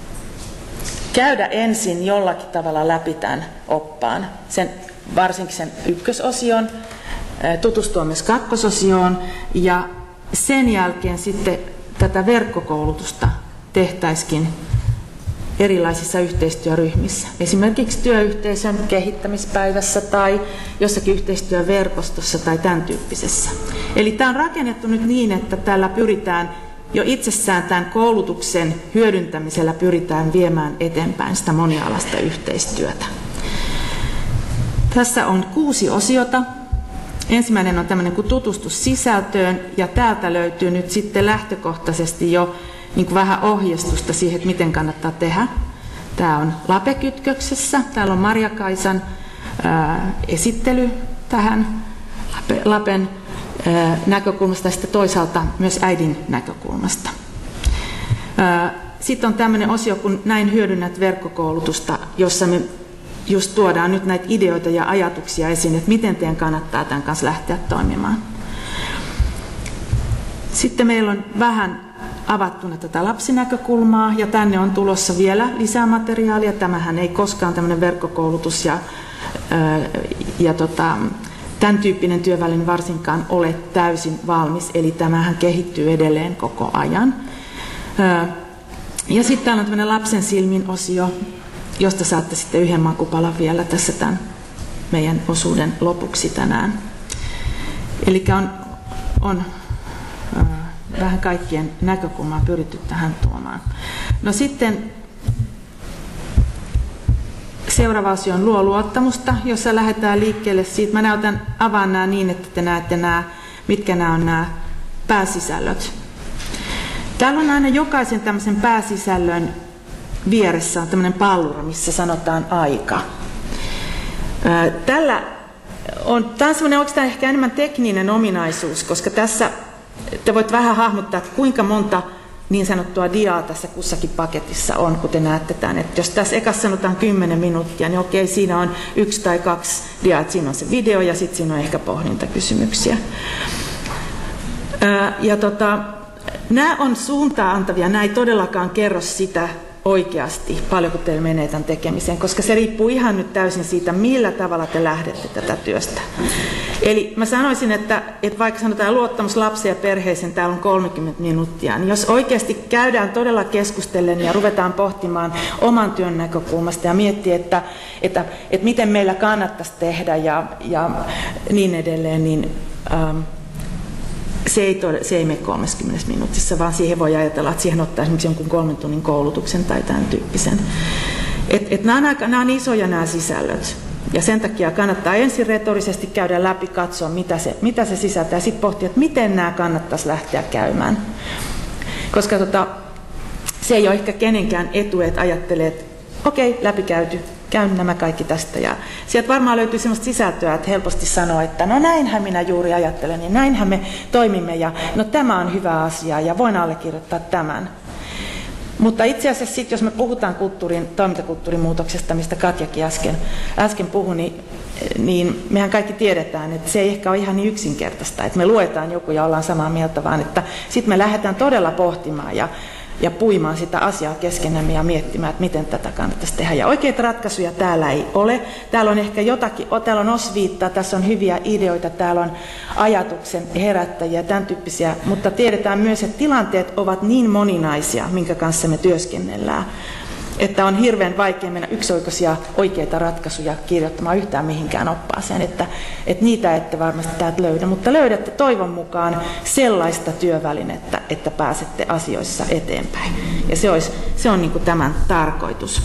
käydä ensin jollakin tavalla läpi tämän oppaan, sen, varsinkin sen ykkösosion, tutustua myös kakkososioon ja sen jälkeen sitten tätä verkkokoulutusta tehtäisikin erilaisissa yhteistyöryhmissä. Esimerkiksi työyhteisön kehittämispäivässä tai jossakin yhteistyöverkostossa tai tämän tyyppisessä. Eli tämä on rakennettu nyt niin, että tällä pyritään jo itsessään tämän koulutuksen hyödyntämisellä pyritään viemään eteenpäin sitä monialaista yhteistyötä. Tässä on kuusi osiota. Ensimmäinen on tämmöinen kuin tutustus sisältöön ja täältä löytyy nyt sitten lähtökohtaisesti jo niin kuin vähän ohjeistusta siihen, että miten kannattaa tehdä. Tämä on LAPE-kytköksessä. Täällä on Marja-Kaisan ää, esittely tähän LAPEn ää, näkökulmasta ja sitten toisaalta myös äidin näkökulmasta. Ää, sitten on tämmöinen osio, kun näin hyödynnät verkkokoulutusta, jossa me just tuodaan nyt näitä ideoita ja ajatuksia esiin, että miten teidän kannattaa tämän kanssa lähteä toimimaan. Sitten meillä on vähän avattuna tätä lapsinäkökulmaa ja tänne on tulossa vielä lisää materiaalia. Tämähän ei koskaan tämmöinen verkkokoulutus ja, ja tota, tämän tyyppinen työväline varsinkaan ole täysin valmis, eli tämähän kehittyy edelleen koko ajan. Ja sitten täällä on tämmöinen lapsen silmin osio, josta saatte sitten yhden makupalan vielä tässä tämän meidän osuuden lopuksi tänään. Eli on, on vähän kaikkien näkökulmaa pyritty tähän tuomaan. No sitten Seuraava osio on luo luottamusta, jossa lähdetään liikkeelle siitä. Mä näytän, avaan nämä niin, että te näette nämä, mitkä nämä on nämä pääsisällöt. Täällä on aina jokaisen tämmöisen pääsisällön vieressä on tämmöinen pallura, missä sanotaan aika. Tällä on, tämä on semmoinen oikeastaan ehkä enemmän tekninen ominaisuus, koska tässä te voit vähän hahmottaa, että kuinka monta niin sanottua diaa tässä kussakin paketissa on, kun te näette tämän. Että jos tässä ekassa sanotaan kymmenen minuuttia, niin okei, siinä on yksi tai kaksi diaa, että siinä on se video ja sitten siinä on ehkä pohdintakysymyksiä. Ja tota, nämä on suuntaa antavia, nämä ei todellakaan kerro sitä oikeasti, paljonko teillä menee tämän tekemiseen, koska se riippuu ihan nyt täysin siitä, millä tavalla te lähdette tätä työstä. Eli mä sanoisin, että, että vaikka sanotaan luottamus lapsen ja perheeseen, täällä on kolmekymmentä minuuttia, niin jos oikeasti käydään todella keskustellen ja ruvetaan pohtimaan oman työn näkökulmasta ja miettiä, että, että, että miten meillä kannattaisi tehdä ja, ja niin edelleen, niin ähm, Se ei, tole, se ei mene kolmekymmentä minuutissa, vaan siihen voi ajatella, että siihen ottaa esimerkiksi jonkun kolmen tunnin koulutuksen tai tämän tyyppisen. Et, et nämä, on aika, nämä on isoja nämä sisällöt. Ja sen takia kannattaa ensin retorisesti käydä läpi, katsoa mitä se, mitä se sisältää, ja sitten pohtia, että miten nämä kannattaisi lähteä käymään. Koska tota, se ei ole ehkä kenenkään etu, että ajattelee, että okei, läpikäyty. Käyn nämä kaikki tästä. Ja sieltä varmaan löytyy sellaista sisältöä, että helposti sanoo, että no näinhän minä juuri ajattelen, ja näinhän me toimimme, ja no tämä on hyvä asia, ja voin allekirjoittaa tämän. Mutta itse asiassa sitten, jos me puhutaan kulttuurin, toimintakulttuurin muutoksesta, mistä Katjakin äsken, äsken puhui, niin, niin mehän kaikki tiedetään, että se ei ehkä ole ihan niin yksinkertaista, että me luetaan joku ja ollaan samaa mieltä, vaan että sitten me lähdetään todella pohtimaan ja ja puimaan sitä asiaa keskenämme ja miettimään, että miten tätä kannattaisi tehdä. Ja oikeita ratkaisuja täällä ei ole. Täällä on ehkä jotakin, täällä on osviittaa, tässä on hyviä ideoita, täällä on ajatuksen herättäjiä, tämän tyyppisiä, mutta tiedetään myös, että tilanteet ovat niin moninaisia, minkä kanssa me työskennellään, että on hirveän vaikea mennä yksioikoisia oikeita ratkaisuja kirjoittamaan yhtään mihinkään oppaaseen, että, että niitä ette varmasti täältä löydä, mutta löydätte toivon mukaan sellaista työvälinettä, että pääsette asioissa eteenpäin. Ja se, olisi, se on niin kuin tämän tarkoitus.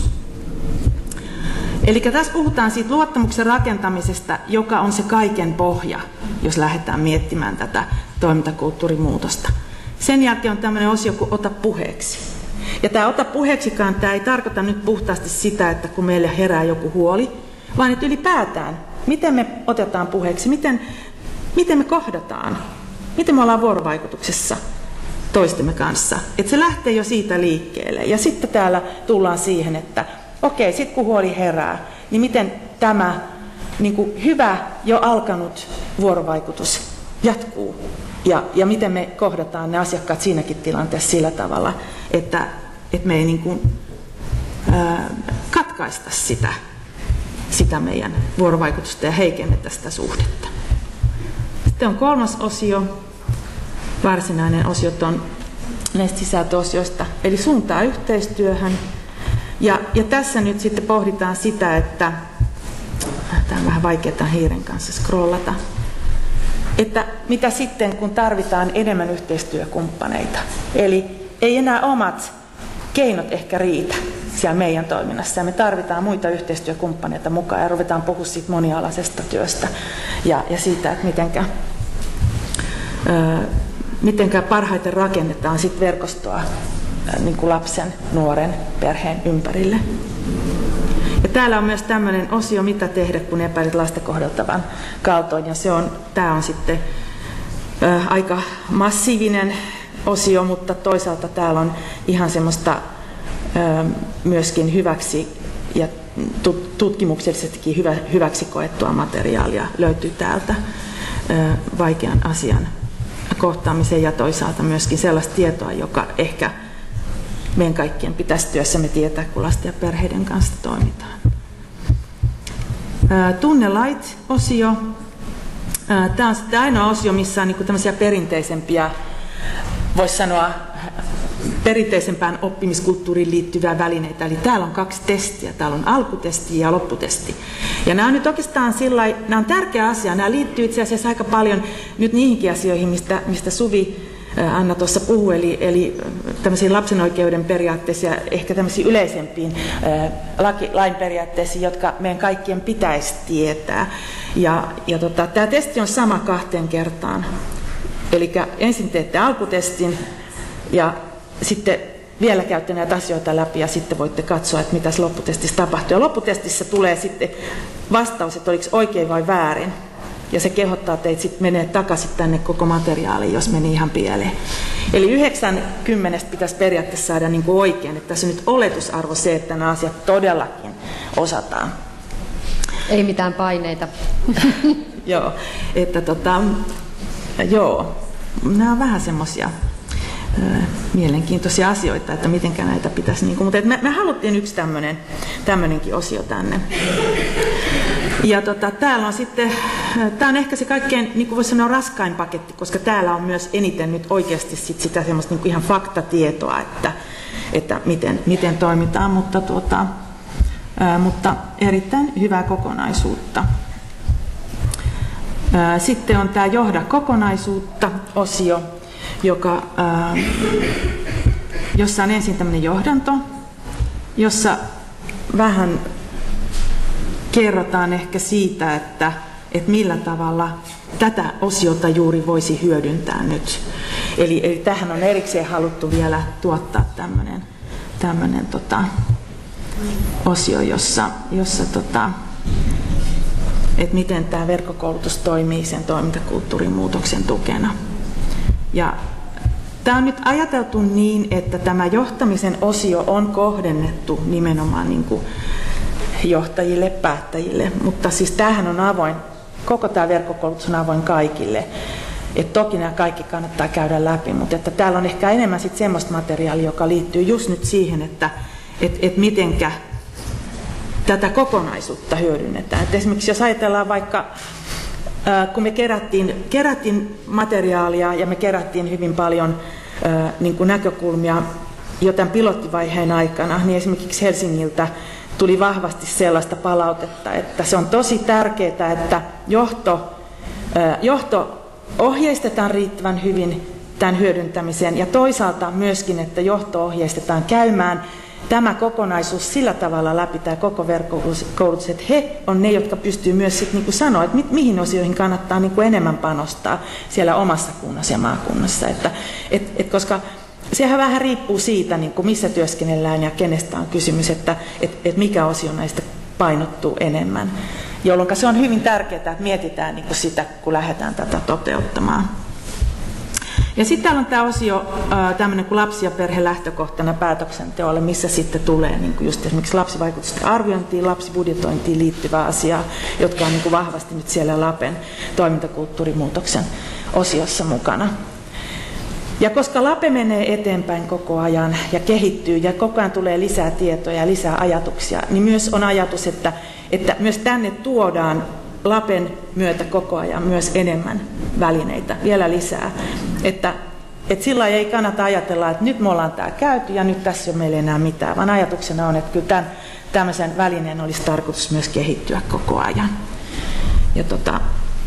Eli tässä puhutaan siitä luottamuksen rakentamisesta, joka on se kaiken pohja, jos lähdetään miettimään tätä toimintakulttuurimuutosta. Sen jälkeen on tämmöinen osio kuin ota puheeksi. Ja tämä ota puheeksikaan, tämä ei tarkoita nyt puhtaasti sitä, että kun meille herää joku huoli, vaan että ylipäätään, miten me otetaan puheeksi, miten, miten me kohdataan, miten me ollaan vuorovaikutuksessa toistemme kanssa. Että se lähtee jo siitä liikkeelle. Ja sitten täällä tullaan siihen, että okei, sitten kun huoli herää, niin miten tämä niin kuin hyvä jo alkanut vuorovaikutus jatkuu. Ja, ja miten me kohdataan ne asiakkaat siinäkin tilanteessa sillä tavalla, että, että me ei niin kuin, ää, katkaista sitä, sitä meidän vuorovaikutusta ja heikennetä sitä suhdetta. Sitten on kolmas osio, varsinainen osio on näistä sisältöosioista, eli suuntaa yhteistyöhön. Ja, ja tässä nyt sitten pohditaan sitä, että tämä on vähän vaikeaa tämän hiiren kanssa scrollata, että mitä sitten, kun tarvitaan enemmän yhteistyökumppaneita. Eli ei enää omat keinot ehkä riitä siellä meidän toiminnassa. Ja me tarvitaan muita yhteistyökumppaneita mukaan ja ruvetaan puhua siitä monialaisesta työstä ja, ja siitä, että mitenkä, ö, mitenkä parhaiten rakennetaan sit verkostoa ö, niin kuin lapsen, nuoren, perheen ympärille. Ja täällä on myös tämmöinen osio, mitä tehdä, kun epäilet lasta kohdeltavan kaltoin. Ja se on, tämä on sitten ö, aika massiivinen osio, mutta toisaalta täällä on ihan semmoista ö, myöskin hyväksi ja tutkimuksellisestikin hyvä, hyväksi koettua materiaalia löytyy täältä ö, vaikean asian kohtaamiseen ja toisaalta myöskin sellaista tietoa, joka ehkä meidän kaikkien pitäisi työssämme tietää, kun lasten ja perheiden kanssa toimitaan. Tunnelait-osio. Tämä on sitten ainoa osio, missä on niin kuin tämmöisiä perinteisempiä, voisi sanoa, perinteisempään oppimiskulttuuriin liittyviä välineitä. Eli täällä on kaksi testiä. Täällä on alkutesti ja lopputesti. Ja nämä on nyt oikeastaan sillai, nämä on tärkeä asia. Nämä liittyy itse asiassa aika paljon nyt niihinkin asioihin, mistä, mistä Suvi Anna tuossa puhui, eli, eli tämmöisiin lapsen oikeuden periaatteisiin ja ehkä tämmöisiin yleisempiin laki, lain periaatteisiin, jotka meidän kaikkien pitäisi tietää. Ja, ja tota, tämä testi on sama kahteen kertaan. Eli ensin teette alkutestin ja sitten vielä käytte näitä asioita läpi ja sitten voitte katsoa, että mitä lopputestissä tapahtuu. Ja lopputestissä tulee sitten vastaus, että oliko oikein vai väärin. Ja se kehottaa teitä sitten menee takaisin tänne koko materiaaliin, jos meni ihan pieleen. Eli yhdeksän kymmenestä pitäisi periaatteessa saada niin kuin oikein. Että tässä on nyt oletusarvo se, että nämä asiat todellakin osataan. Ei mitään paineita. Joo, että tota, joo, nämä on vähän semmoisia mielenkiintoisia asioita, että mitenkä näitä pitäisi, niin kuin, mutta me, me haluttiin yksi tämmöinen, tämmöinenkin osio tänne. Ja tota, täällä on sitten, tämä on ehkä se kaikkein, niin kuin voisi sanoa, raskain paketti, koska täällä on myös eniten nyt oikeasti sit sitä semmoista niin kuin ihan faktatietoa, että, että miten, miten toimitaan, mutta, tuota, ää, mutta erittäin hyvää kokonaisuutta. Ää, sitten on tämä johda kokonaisuutta osio, joka, ää, jossa on ensin tämmöinen johdanto, jossa vähän kerrotaan ehkä siitä, että, että millä tavalla tätä osiota juuri voisi hyödyntää nyt. Eli, eli tähän on erikseen haluttu vielä tuottaa tämmöinen, tämmöinen tota, osio, jossa, jossa tota, että miten tämä verkkokoulutus toimii sen toimintakulttuurin muutoksen tukena. Ja tämä on nyt ajateltu niin, että tämä johtamisen osio on kohdennettu nimenomaan niin kuin johtajille, päättäjille, mutta siis tämähän on avoin, koko tämä verkkokoulutus on avoin kaikille. Et toki nämä kaikki kannattaa käydä läpi, mutta että täällä on ehkä enemmän sit semmoista materiaalia, joka liittyy just nyt siihen, että et, et mitenkä tätä kokonaisuutta hyödynnetään. Et esimerkiksi jos ajatellaan vaikka, kun me kerättiin, kerättiin materiaalia ja me kerättiin hyvin paljon niin kuin näkökulmia jo tämän pilottivaiheen aikana, niin esimerkiksi Helsingiltä tuli vahvasti sellaista palautetta, että se on tosi tärkeää, että johto, johto ohjeistetaan riittävän hyvin tämän hyödyntämiseen ja toisaalta myöskin, että johto ohjeistetaan käymään tämä kokonaisuus sillä tavalla läpi, tämä koko verkkokoulutus, että he on ne, jotka pystyy myös sit niinku sanoa, että mi- mihin osioihin kannattaa niinku enemmän panostaa siellä omassa kunnassa ja maakunnassa. Että, et, et koska sehän vähän riippuu siitä, niinku missä työskennellään ja kenestä on kysymys, että et, et mikä osio näistä painottuu enemmän. Jolloin se on hyvin tärkeää, että mietitään niinku sitä, kun lähdetään tätä toteuttamaan. Ja sitten täällä on tämä osio tämmöinen kuin lapsi- ja perhe lähtökohtana päätöksenteolle, missä sitten tulee niin kuin just esimerkiksi lapsivaikutusten arviointiin, lapsibudjetointiin liittyvää asiaa, jotka on niin kuin vahvasti nyt siellä LAPen toimintakulttuurimuutoksen osiossa mukana. Ja koska LAPE menee eteenpäin koko ajan ja kehittyy ja koko ajan tulee lisää tietoja ja lisää ajatuksia, niin myös on ajatus, että, että myös tänne tuodaan LAPen myötä koko ajan myös enemmän välineitä, vielä lisää. Että, että sillä ei kannata ajatella, että nyt me ollaan tämä käyty ja nyt tässä ei ole meillä enää mitään, vaan ajatuksena on, että kyllä tämän, tämmöisen välineen olisi tarkoitus myös kehittyä koko ajan. Ja tota,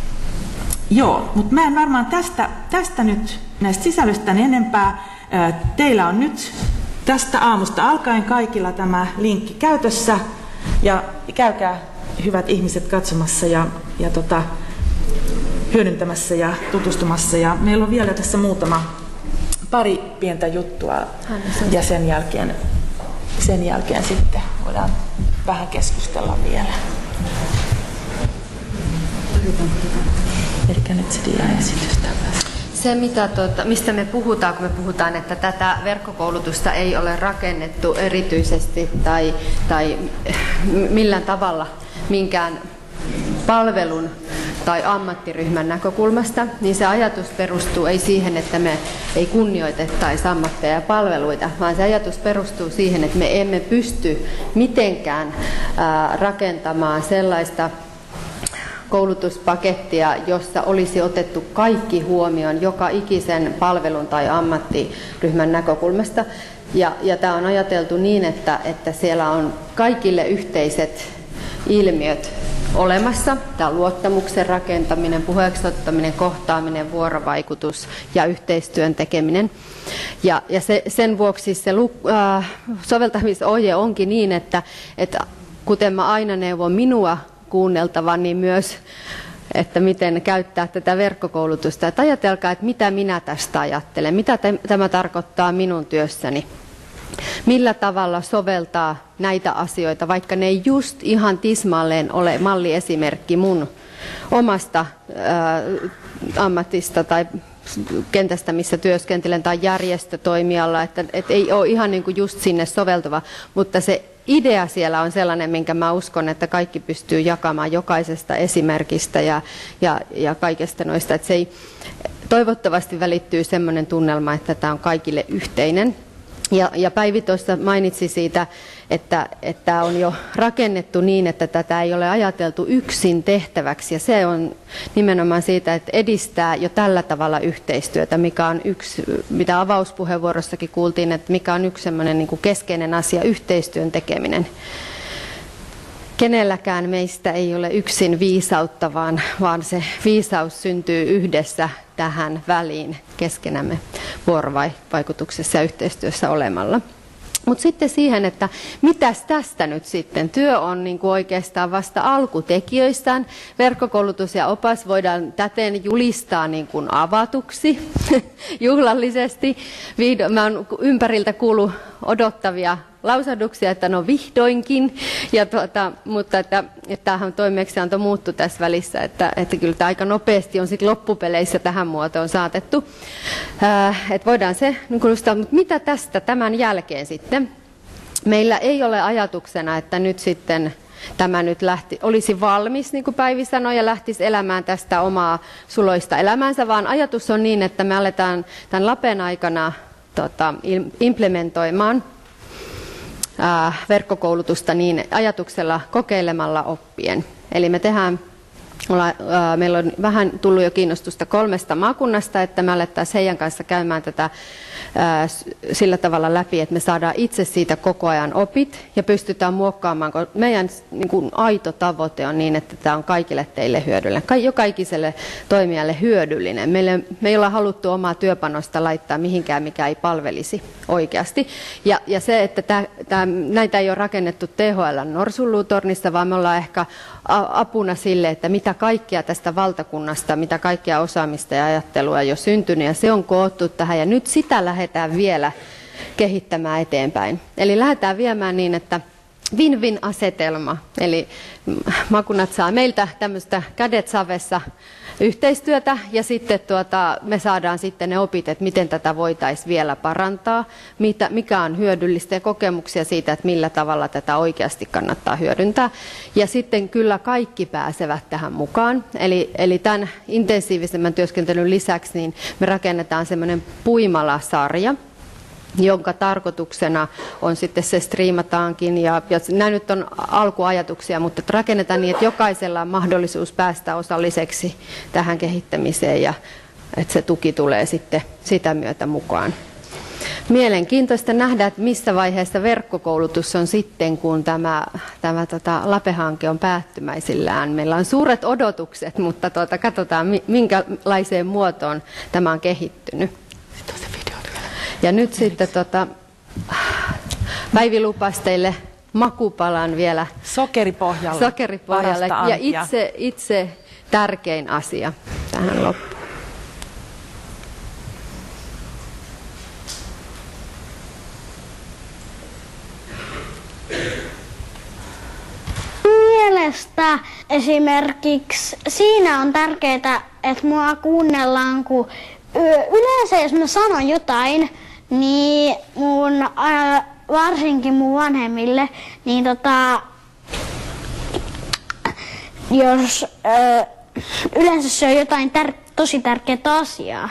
joo, mutta mä en varmaan tästä, tästä nyt näistä sisällöistä enempää. Teillä on nyt tästä aamusta alkaen kaikilla tämä linkki käytössä ja käykää hyvät ihmiset katsomassa ja, ja tota, hyödyntämässä ja tutustumassa. Ja meillä on vielä tässä muutama pari pientä juttua ja sen jälkeen, sen jälkeen sitten voidaan vähän keskustella vielä. Eli nyt se dia-esitys takaisin. Se, mitä, tuota, mistä me puhutaan, kun me puhutaan, että tätä verkkokoulutusta ei ole rakennettu erityisesti tai, tai millään tavalla minkään palvelun tai ammattiryhmän näkökulmasta, niin se ajatus perustuu ei siihen, että me ei kunnioitettaisi ammatteja ja palveluita, vaan se ajatus perustuu siihen, että me emme pysty mitenkään ää, rakentamaan sellaista koulutuspakettia, jossa olisi otettu kaikki huomioon joka ikisen palvelun tai ammattiryhmän näkökulmasta. Ja, ja tämä on ajateltu niin, että, että siellä on kaikille yhteiset ilmiöt olemassa. Tämä luottamuksen rakentaminen, puheeksi ottaminen, kohtaaminen, vuorovaikutus ja yhteistyön tekeminen. Ja, ja se, sen vuoksi se äh, soveltamisohje onkin niin, että, että kuten mä aina neuvon minua kuunneltavan, niin myös, että miten käyttää tätä verkkokoulutusta. Että ajatelkaa, että mitä minä tästä ajattelen, mitä tämä tarkoittaa minun työssäni. Millä tavalla soveltaa näitä asioita, vaikka ne ei just ihan tismalleen ole malliesimerkki mun omasta ää, ammatista tai kentästä, missä työskentelen, tai järjestötoimialla, että, että ei ole ihan niin kuin just sinne soveltuva, mutta se idea siellä on sellainen, minkä mä uskon, että kaikki pystyy jakamaan jokaisesta esimerkistä ja, ja, ja kaikesta noista, että se ei, toivottavasti välittyy sellainen tunnelma, että tämä on kaikille yhteinen. Ja, ja Päivi tuossa mainitsi siitä, että, että tämä on jo rakennettu niin, että tätä ei ole ajateltu yksin tehtäväksi. Ja se on nimenomaan siitä, että edistää jo tällä tavalla yhteistyötä, mikä on yksi, mitä avauspuheenvuorossakin kuultiin, että mikä on yksi sellainen niin kuin keskeinen asia, yhteistyön tekeminen. Kenelläkään meistä ei ole yksin viisautta, vaan, vaan se viisaus syntyy yhdessä tähän väliin keskenämme vuorovaikutuksessa ja yhteistyössä olemalla. Mutta sitten siihen, että mitäs tästä nyt sitten? Työ on niinku oikeastaan vasta alkutekijöissään. Verkkokoulutus ja opas voidaan täten julistaa niinku avatuksi juhlallisesti. Mä oon ympäriltä kuullut odottavia lausahduksia, että no vihdoinkin, ja tuota, mutta että, että tämähän toimeksianto muuttui tässä välissä, että, että kyllä tämä aika nopeasti on sitten loppupeleissä tähän muotoon saatettu. Ää, että voidaan se, niin mutta mitä tästä tämän jälkeen sitten? Meillä ei ole ajatuksena, että nyt sitten tämä nyt lähti, olisi valmis, niin kuin Päivi sanoi, ja lähtisi elämään tästä omaa suloista elämäänsä, vaan ajatus on niin, että me aletaan tämän Lapen aikana tota, implementoimaan verkkokoulutusta niin ajatuksella kokeilemalla oppien. Eli me tehdään, meillä on vähän tullut jo kiinnostusta kolmesta maakunnasta, että me alettaisiin heidän kanssa käymään tätä sillä tavalla läpi, että me saadaan itse siitä koko ajan opit ja pystytään muokkaamaan, kun meidän niin kuin aito tavoite on niin, että tämä on kaikille teille hyödyllinen, jokaiselle toimijalle hyödyllinen. Meille, me ei olla haluttu omaa työpanosta laittaa mihinkään, mikä ei palvelisi oikeasti. Ja, ja se, että tämä, tämä, näitä ei ole rakennettu T H L:n Norsunluutornissa, vaan me ollaan ehkä apuna sille, että mitä kaikkea tästä valtakunnasta, mitä kaikkea osaamista ja ajattelua jo syntynyt, ja se on koottu tähän, ja nyt sitä lähdetään vielä kehittämään eteenpäin. Eli lähdetään viemään niin, että win-win-asetelma, eli maakunnat saa meiltä tämmöistä kädet savessa yhteistyötä, ja sitten tuota, me saadaan sitten ne opit, että miten tätä voitaisiin vielä parantaa, mitä, mikä on hyödyllistä ja kokemuksia siitä, että millä tavalla tätä oikeasti kannattaa hyödyntää. Ja sitten kyllä kaikki pääsevät tähän mukaan. Eli, eli tämän intensiivisemmän työskentelyn lisäksi niin me rakennetaan semmoinen Puimala-sarja, jonka tarkoituksena on sitten se striimataankin, ja, ja nämä nyt on alkuajatuksia, mutta rakennetaan niin, että jokaisella on mahdollisuus päästä osalliseksi tähän kehittämiseen, ja että se tuki tulee sitten sitä myötä mukaan. Mielenkiintoista nähdä, että missä vaiheessa verkkokoulutus on sitten, kun tämä, tämä tota, Lape-hanke on päättymäisillään. Meillä on suuret odotukset, mutta tuota, katsotaan minkälaiseen muotoon tämä on kehittynyt. Ja nyt sitten tota, Päivi lupasi teille makupalan vielä sokeripohjalla. Sokeripohjalle. Ja itse, itse tärkein asia tähän loppuun. Mielestä esimerkiksi siinä on tärkeää, että mua kuunnellaan, kun yleensä jos mä sanon jotain, niin mun, äh, varsinkin mun vanhemmille, niin tota, jos äh, yleensä se on jotain tär- tosi tärkeää asiaa.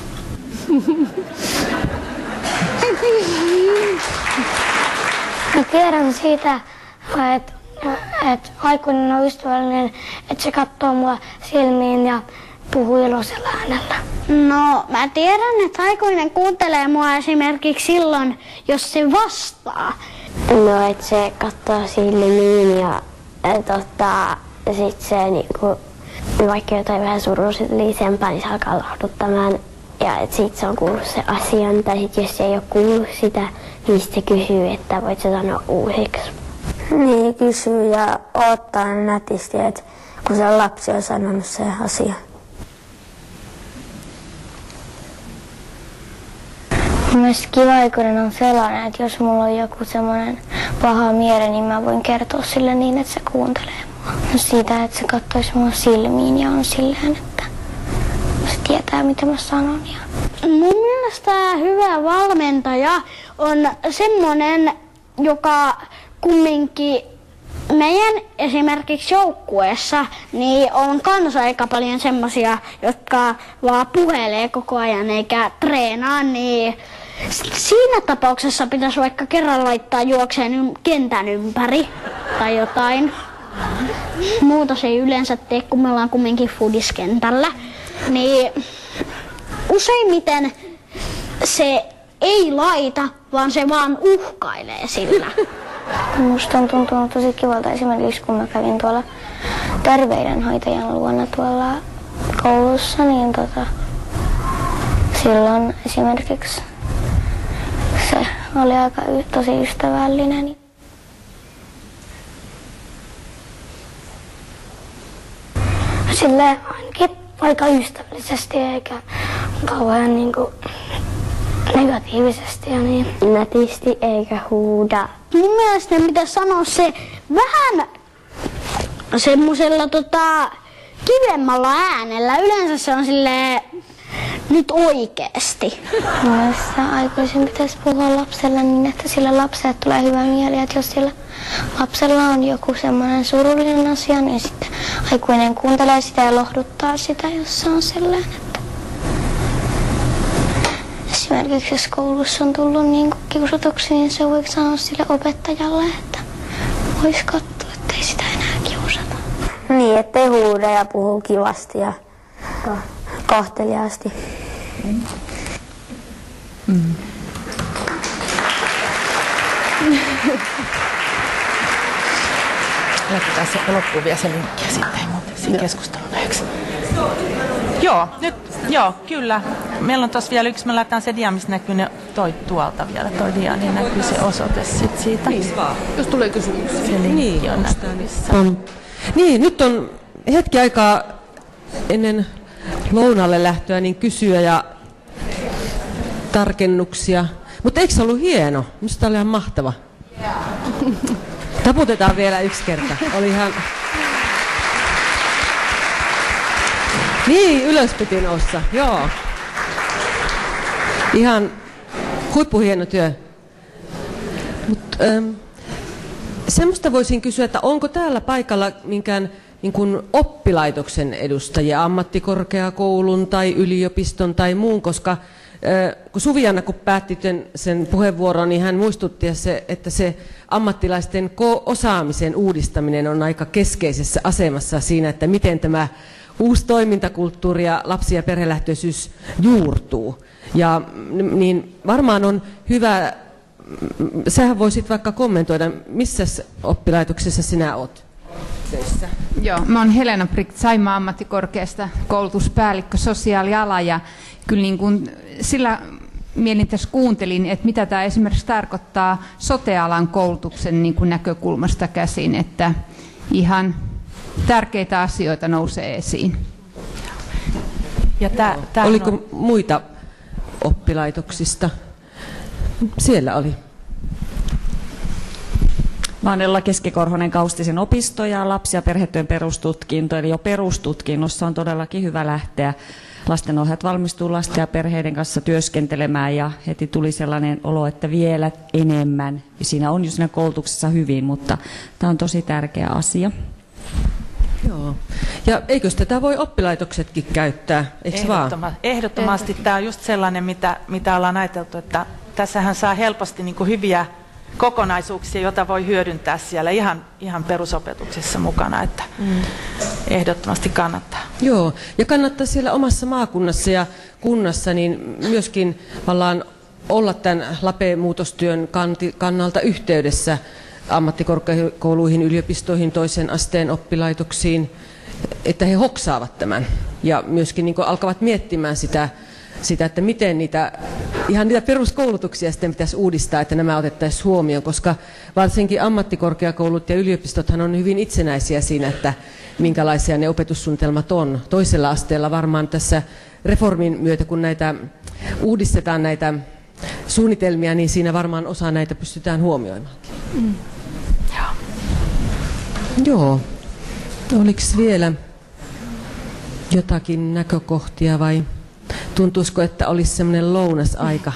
Mä tiedän siitä, että, että aikuinen on ystävällinen, että se katsoo mua silmiin ja puhuu iloisella äänellä. No, mä tiedän, että aikuinen kuuntelee mua esimerkiksi silloin, jos se vastaa. No, että se katsoo silmiin ja, ja tota, Ja sitten se, niinku, vaikka jotain vähän surullisempaa, niin se alkaa lohduttamaan. Ja sitten se on kuullut se asian, tai sit jos se ei ole kuullut sitä, niin se kysyy, että voit sä sanoa uusiksi. Niin, kysyy ja odottaa nätisti, että kun se lapsi on sanonut sen asian. Myös kiva-aikuinen on sellainen, että jos mulla on joku semmoinen paha mieli, niin mä voin kertoa sille niin, että se kuuntelee mua. No siitä, että se katsoisi mua silmiin ja on silleen, että se tietää, mitä mä sanon. Ja... Mun mielestä hyvä valmentaja on semmoinen, joka kumminkin meidän esimerkiksi joukkueessa niin on kans aika paljon semmosia, jotka vaan puhelee koko ajan eikä treenaa, niin siinä tapauksessa pitäisi vaikka kerran laittaa juokseen kentän ympäri tai jotain. Muuta se ei yleensä tee, kun me ollaan kumminkin fudiskentällä. Niin useimmiten se ei laita, vaan se vaan uhkailee sillä. Musta on tuntunut tosi kivalta esimerkiksi, kun mä kävin tuolla terveydenhoitajan luona tuolla koulussa, niin tota, silloin esimerkiksi se oli aika tosi ystävällinen. Silleen ainakin aika ystävällisesti eikä kauhean niinku negatiivisesti ja niin. Nätisti eikä huuda. Mun mielestä pitäisi sanoa se vähän semmosella tota, kivemmalla äänellä. Yleensä se on silleen nyt oikeesti. Mielestäni aikuisen pitäisi puhua lapselle niin, että sille lapselle tulee hyvä mieli. Että jos sillä lapsella on joku semmoinen surullinen asia, niin sitten aikuinen kuuntelee sitä ja lohduttaa sitä, jos se on silleen, että esimerkiksi jos koulussa on tullut niin kiusatuksi, niin se voi sanoa sille opettajalle, että voisi katsoa, ettei sitä enää kiusata. Niin, ettei huuda ja puhu kivasti ja kohteliaasti. Mm. Laitetaan se loppuun vielä se linkki ja sitten ei muuten siinä keskustelun ajaksi. Joo, nyt, joo, kyllä. Meillä on tossa vielä yksi, me laitetaan se dia, missä näkyy ne toi tuolta vielä toi dia, niin näkyy se osoite sit siitä. Niin, jos tulee kysymyksiä. Se linkki niin, on näkyvissä. On. Niin, nyt on hetki aikaa ennen lounalle lähtöä niin kysyä ja tarkennuksia. Mutta eikö se ollut hieno? Minusta oli ihan mahtava. Taputetaan vielä yksi kerta. Oli ihan... Niin, ylös piti noussa. Joo. Ihan huippuhieno työ. Mut, ähm, semmoista voisin kysyä, että onko täällä paikalla minkään niin kuin oppilaitoksen edustajia, ammattikorkeakoulun tai yliopiston tai muun, koska äh, kun Suvi-Anna kun päätti sen puheenvuoron, niin hän muistutti, se, että se ammattilaisten osaamisen uudistaminen on aika keskeisessä asemassa siinä, että miten tämä uusi toimintakulttuuri ja lapsi- ja perhelähtöisyys juurtuu. Ja niin varmaan on hyvä, sähän voisit vaikka kommentoida, missä oppilaitoksessa sinä olet töissä? Joo, mä oon Helena Bricht Saimaa ammattikorkeasta, koulutuspäällikkö sosiaaliala, ja kyllä niin kuin sillä mielin tässä kuuntelin, että mitä tämä esimerkiksi tarkoittaa sote-alan koulutuksen niin kuin näkökulmasta käsin, että ihan tärkeitä asioita nousee esiin. Ja tää, tää Oliko on... muita oppilaitoksista? Siellä oli. Mä oon Ella Keskikorhonen Kaustisen opisto ja lapsi- ja perhetyön perustutkinto, eli jo perustutkinnossa on todellakin hyvä lähteä. Lastenohjaajat valmistuu lasten ja perheiden kanssa työskentelemään ja heti tuli sellainen olo, että vielä enemmän. Siinä on jo siinä koulutuksessa hyvin, mutta tämä on tosi tärkeä asia. Joo. Ja eikös tätä voi oppilaitoksetkin käyttää, eikö Ehdottoma- vaan? Ehdottomasti tämä on just sellainen, mitä, mitä ollaan ajateltu, että tässähän saa helposti niin kuin hyviä kokonaisuuksia, joita voi hyödyntää siellä ihan, ihan perusopetuksessa mukana, että mm. ehdottomasti kannattaa. Joo, ja kannattaa siellä omassa maakunnassa ja kunnassa niin myöskin vallaan olla tämän lapemuutostyön kannalta yhteydessä ammattikorkeakouluihin, yliopistoihin, toisen asteen oppilaitoksiin, että he hoksaavat tämän ja myöskin niin kuin alkavat miettimään sitä, sitä, että miten niitä, ihan niitä peruskoulutuksia sitten pitäisi uudistaa, että nämä otettaisiin huomioon, koska varsinkin ammattikorkeakoulut ja yliopistothan on hyvin itsenäisiä siinä, että minkälaisia ne opetussuunnitelmat on. Toisella asteella varmaan tässä reformin myötä, kun näitä uudistetaan näitä suunnitelmia, niin siinä varmaan osa näitä pystytään huomioimaan. Mm. Joo. Joo. Oliko vielä jotakin näkökohtia vai tuntuisiko, että olisi semmoinen lounasaika?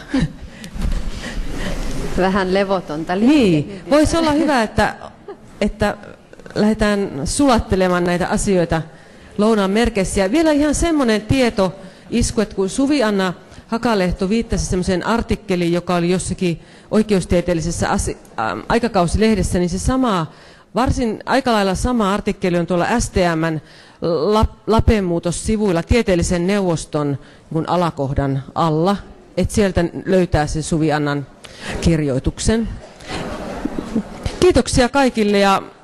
Vähän levotonta. Niin, voisi olla hyvä, että, että lähdetään sulattelemaan näitä asioita lounaan merkeissä. Ja vielä ihan semmoinen tieto isku, että kun Suvi-Anna Hakalehto viittasi semmoiseen artikkeliin, joka oli jossakin oikeustieteellisessä asi- äh, aikakausilehdessä, niin se sama, varsin aika lailla sama artikkeli on tuolla S T M:n Lapenmuutos-sivuilla tieteellisen neuvoston niin alakohdan alla, että sieltä löytää se Suvi-Annan kirjoituksen. Kiitoksia kaikille ja